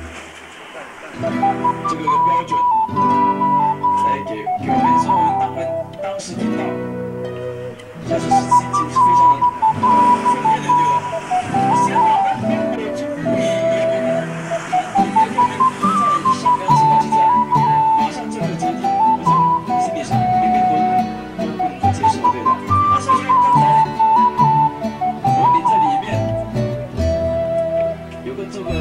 这个一个标准来给给我们，所以我们当们当时听到，就是心情是非常的负面的，对吧？想好的，我就故意也我们今天我们在上班情况之下，马上就会决定，我想心理上每个人都都不能够接受，对的。那所以说刚才我们在里面有个这个。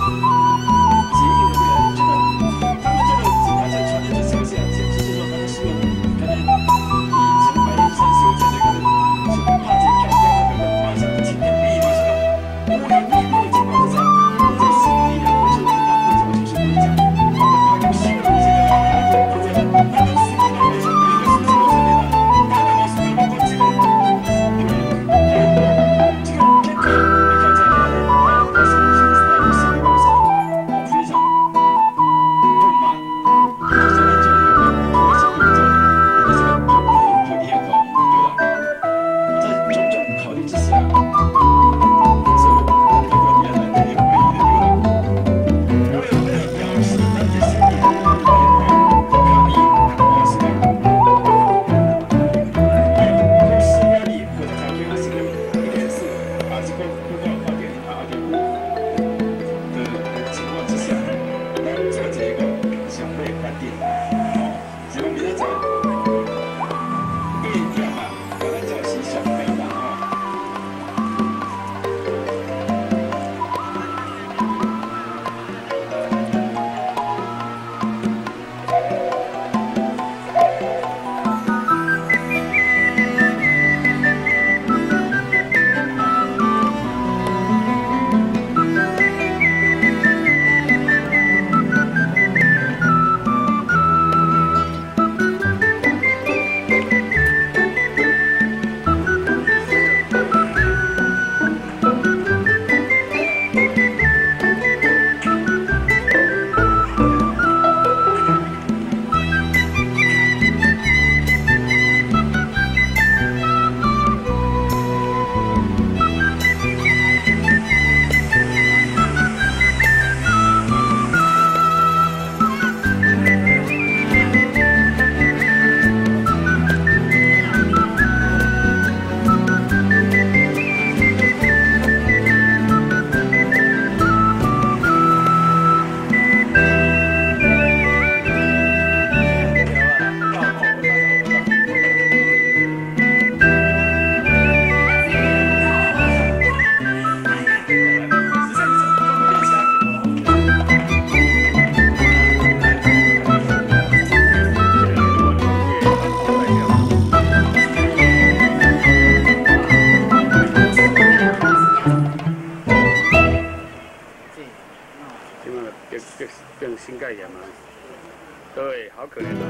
新盖炎嘛，对，好可怜啊，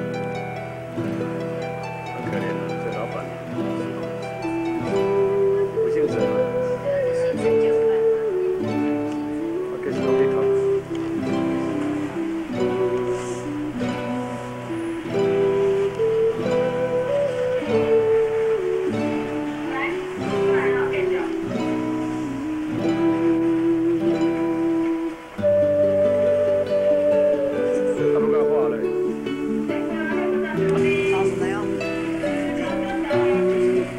很可怜啊，这老板，不姓陈啊，我给你弄一套。
老师没有。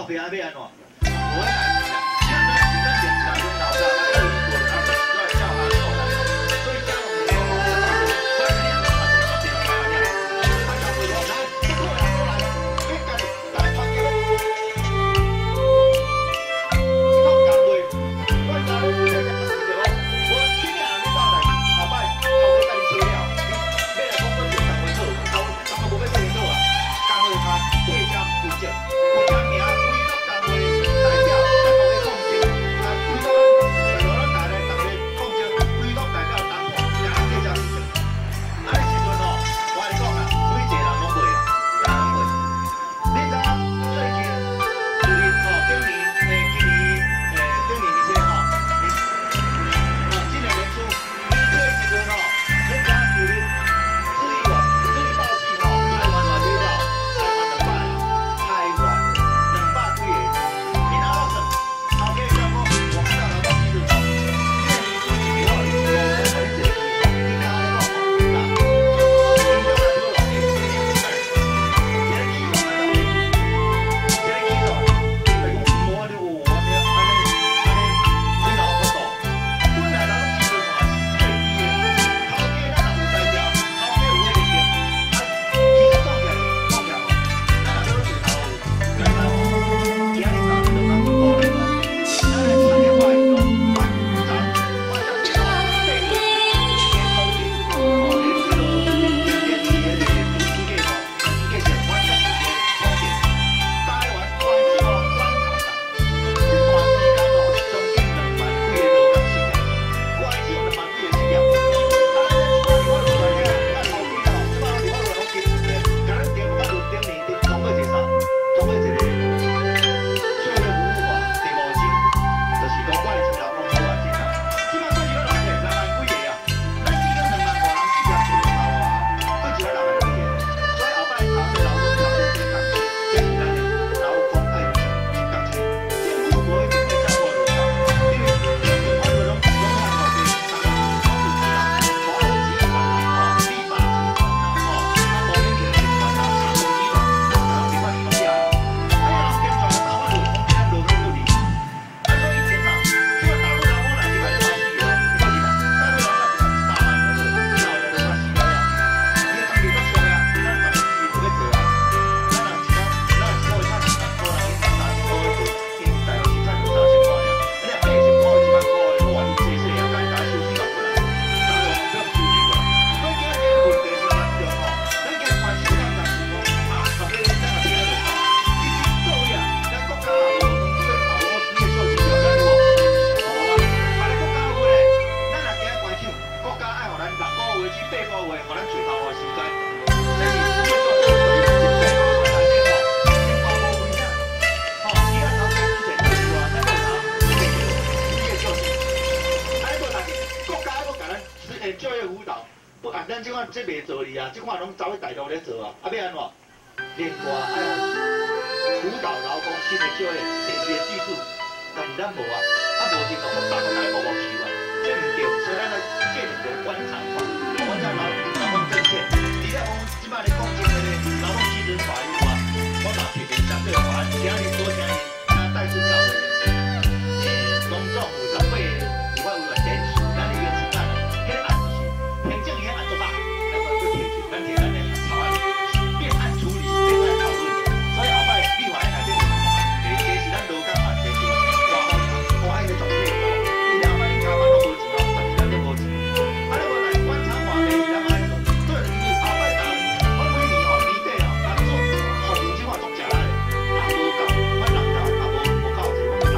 别安要安怎？无爱代志啦，只要咱咱检查跟老大，咱有一个啊，都要叫他做来。所以家长你讲，快点啊，快点啊，快点回来，来，过来过来，别干，来团结。你讲干对，我讲你这个是对哦。我今年还没到来，后摆后尾甲你切了，你要来讲我就同我做，当当我无要做你做啊，工会他退奖负责，有奖名委托工会代表在同个控制，啊委托就咱大家同个控制，委托代表当官，也退奖负责。啊，迄时阵哦，我来讲啊，每一个人拢袂啊，人拢袂。你知影最近就是哦，今年诶，今年诶，今年这吼，哦，今年年初年初的时阵哦，你知影就是水源水报喜吼，台湾偌济了，台湾两百啊，台湾两百几个，你拿到算，头家叫我，我看到老板记录哦，今年年初一月二十五号，我你一个记录，你看你讲哦，啦，你讲来做老弟，你讲哎，一个记录按照你，一个记录，哎讲无你有我你安尼安尼，你老不懂，本来咱记录嘛是最低的，头家咱若有代表，头家有迄个定，啊，其实讲起来讲起来吼，咱若做水头有，该咱今日三日就当做五日咯，咱来产业化运动，万咱我相信吼，对个天头的哦，你这个今天企业的主主计吼，主计是我相信是创新，台湾环境哦专长啦，一段时间哦，将近两万几个劳动市场，我还是有两万几个企业，啊，咱这一块我落来遐，咱头家哦，即摆我落来拢经营咧，甲咱电话轮顶年顶总过一个啥？总过一个就业服务法第五级，就是讲我的勤劳工作啊，真啊，即摆做一个六千六万几个啊，咱已经两万外人企业做头啊，做一个六万几个，所以后摆查这劳动条件健康，这是咱的劳工爱的工作，政府无一定会照顾落来，因为政府我们拢拢看后边，大家讲有钱啦，华龙集团啦，吼，力霸集团啦，吼，啊，无恁个集团啦，长荣集团，然后另外一种呀，哎呀，人编出来大法律，讲起来落落不离，啊，所以平常这个大陆劳工来一百六十四个，你看几万，大陆劳工来一百三万个，你老人六十四个呀，你当地都穷呀，咱当地是不要做啊，咱人一讲，咱一个月赚一万块，人因三十块做，因大陆是赚两三千块尔，你若八十块、一万块的，我话你细细啊，该打收四万过来，大陆不要收你过来，所以今日这个问题是严重吼，咱今日关心咱就是讲啊，特别咱若听得落来，其实各位啊，咱国家也无对把握你的做事条件有无？好啊，把你国家话咧，咱若今日关心，国家爱互咱六个月至八个月，互咱找头发时间，这是你做做做，你八个月内底吼，先包无危险，吼，你看头家之前就是话，咱要拿这个你的做事，啊，你无大事，国家要甲咱诶就业辅导，不啊，咱即款这袂做哩啊，即款拢走去大陆咧做啊，啊要安怎？另外爱互辅导劳工新的就业、电子的技术，但是咱无啊，啊无是讲我大陆来无无收啊，这毋对，所以咱来建立一个官场法，官场劳劳工政策。你若讲即摆咧讲这个咧劳动基准法以外，我嘛批评相对法案，今日多听伊啊戴顺耀委员，诶，拢总有十八个有法委员联署，咱的原始案啊，迄个案就是行政院案做大，咱要去提起，咱提咱的草案变案处理，变案讨论，所以后摆立法院内底有看，第第是咱劳工案，第是外方我爱的总配合，你后摆你加班拢无钱哦，十二点都无钱，啊你无来观察法第是咱爱做，做就是后摆打，我每年吼年底吼，咱做服务计划做食来，也无够，阮人大也无无够济。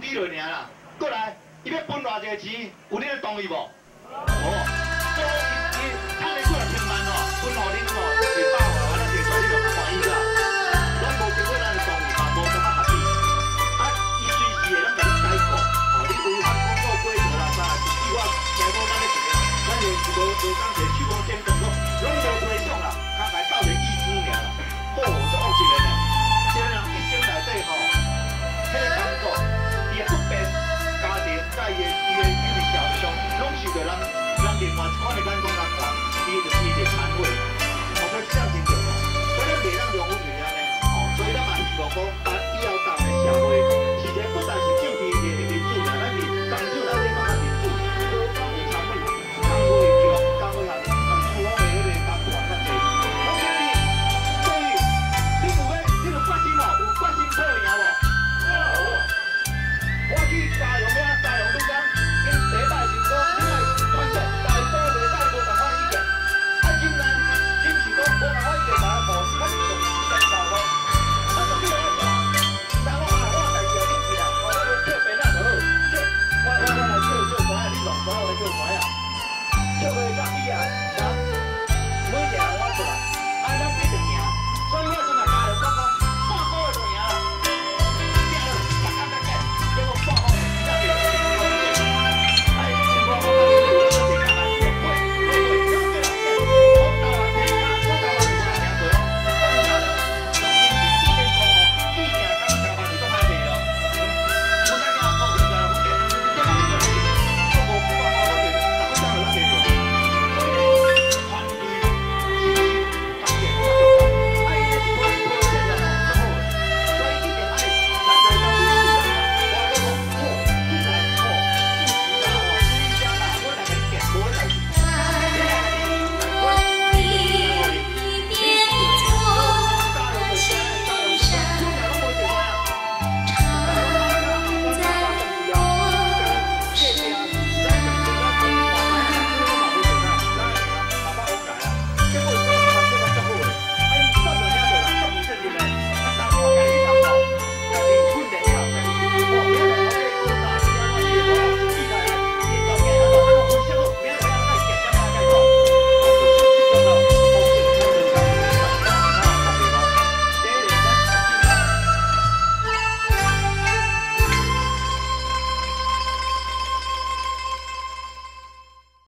低落尔啦。过来，伊要分偌济钱，有恁同意无？哦，所以伊趁你几啊千万哦，分互恁哦，一百万，完了摕出来你就满意啦。咱无经过咱的同意嘛，无感觉合理。啊，伊随时会咱甲你改过，哦，你违反工作规则啦，啥啦，是我财务咱咧做啊，咱就无无讲摕手工监控咯，拢无推送啦，较来斗个意思尔啦。哦，足恶一个呢，一个人一生内底吼，迄个工作，伊的不便。家庭在伊的伊的伊的小上，拢受到咱咱另外一款的眼光来看，伊就是伊的忏悔，我们相信着，所以咱袂当容忍安尼，哦，所以咱嘛希望讲，把以后当的社会，其实不但是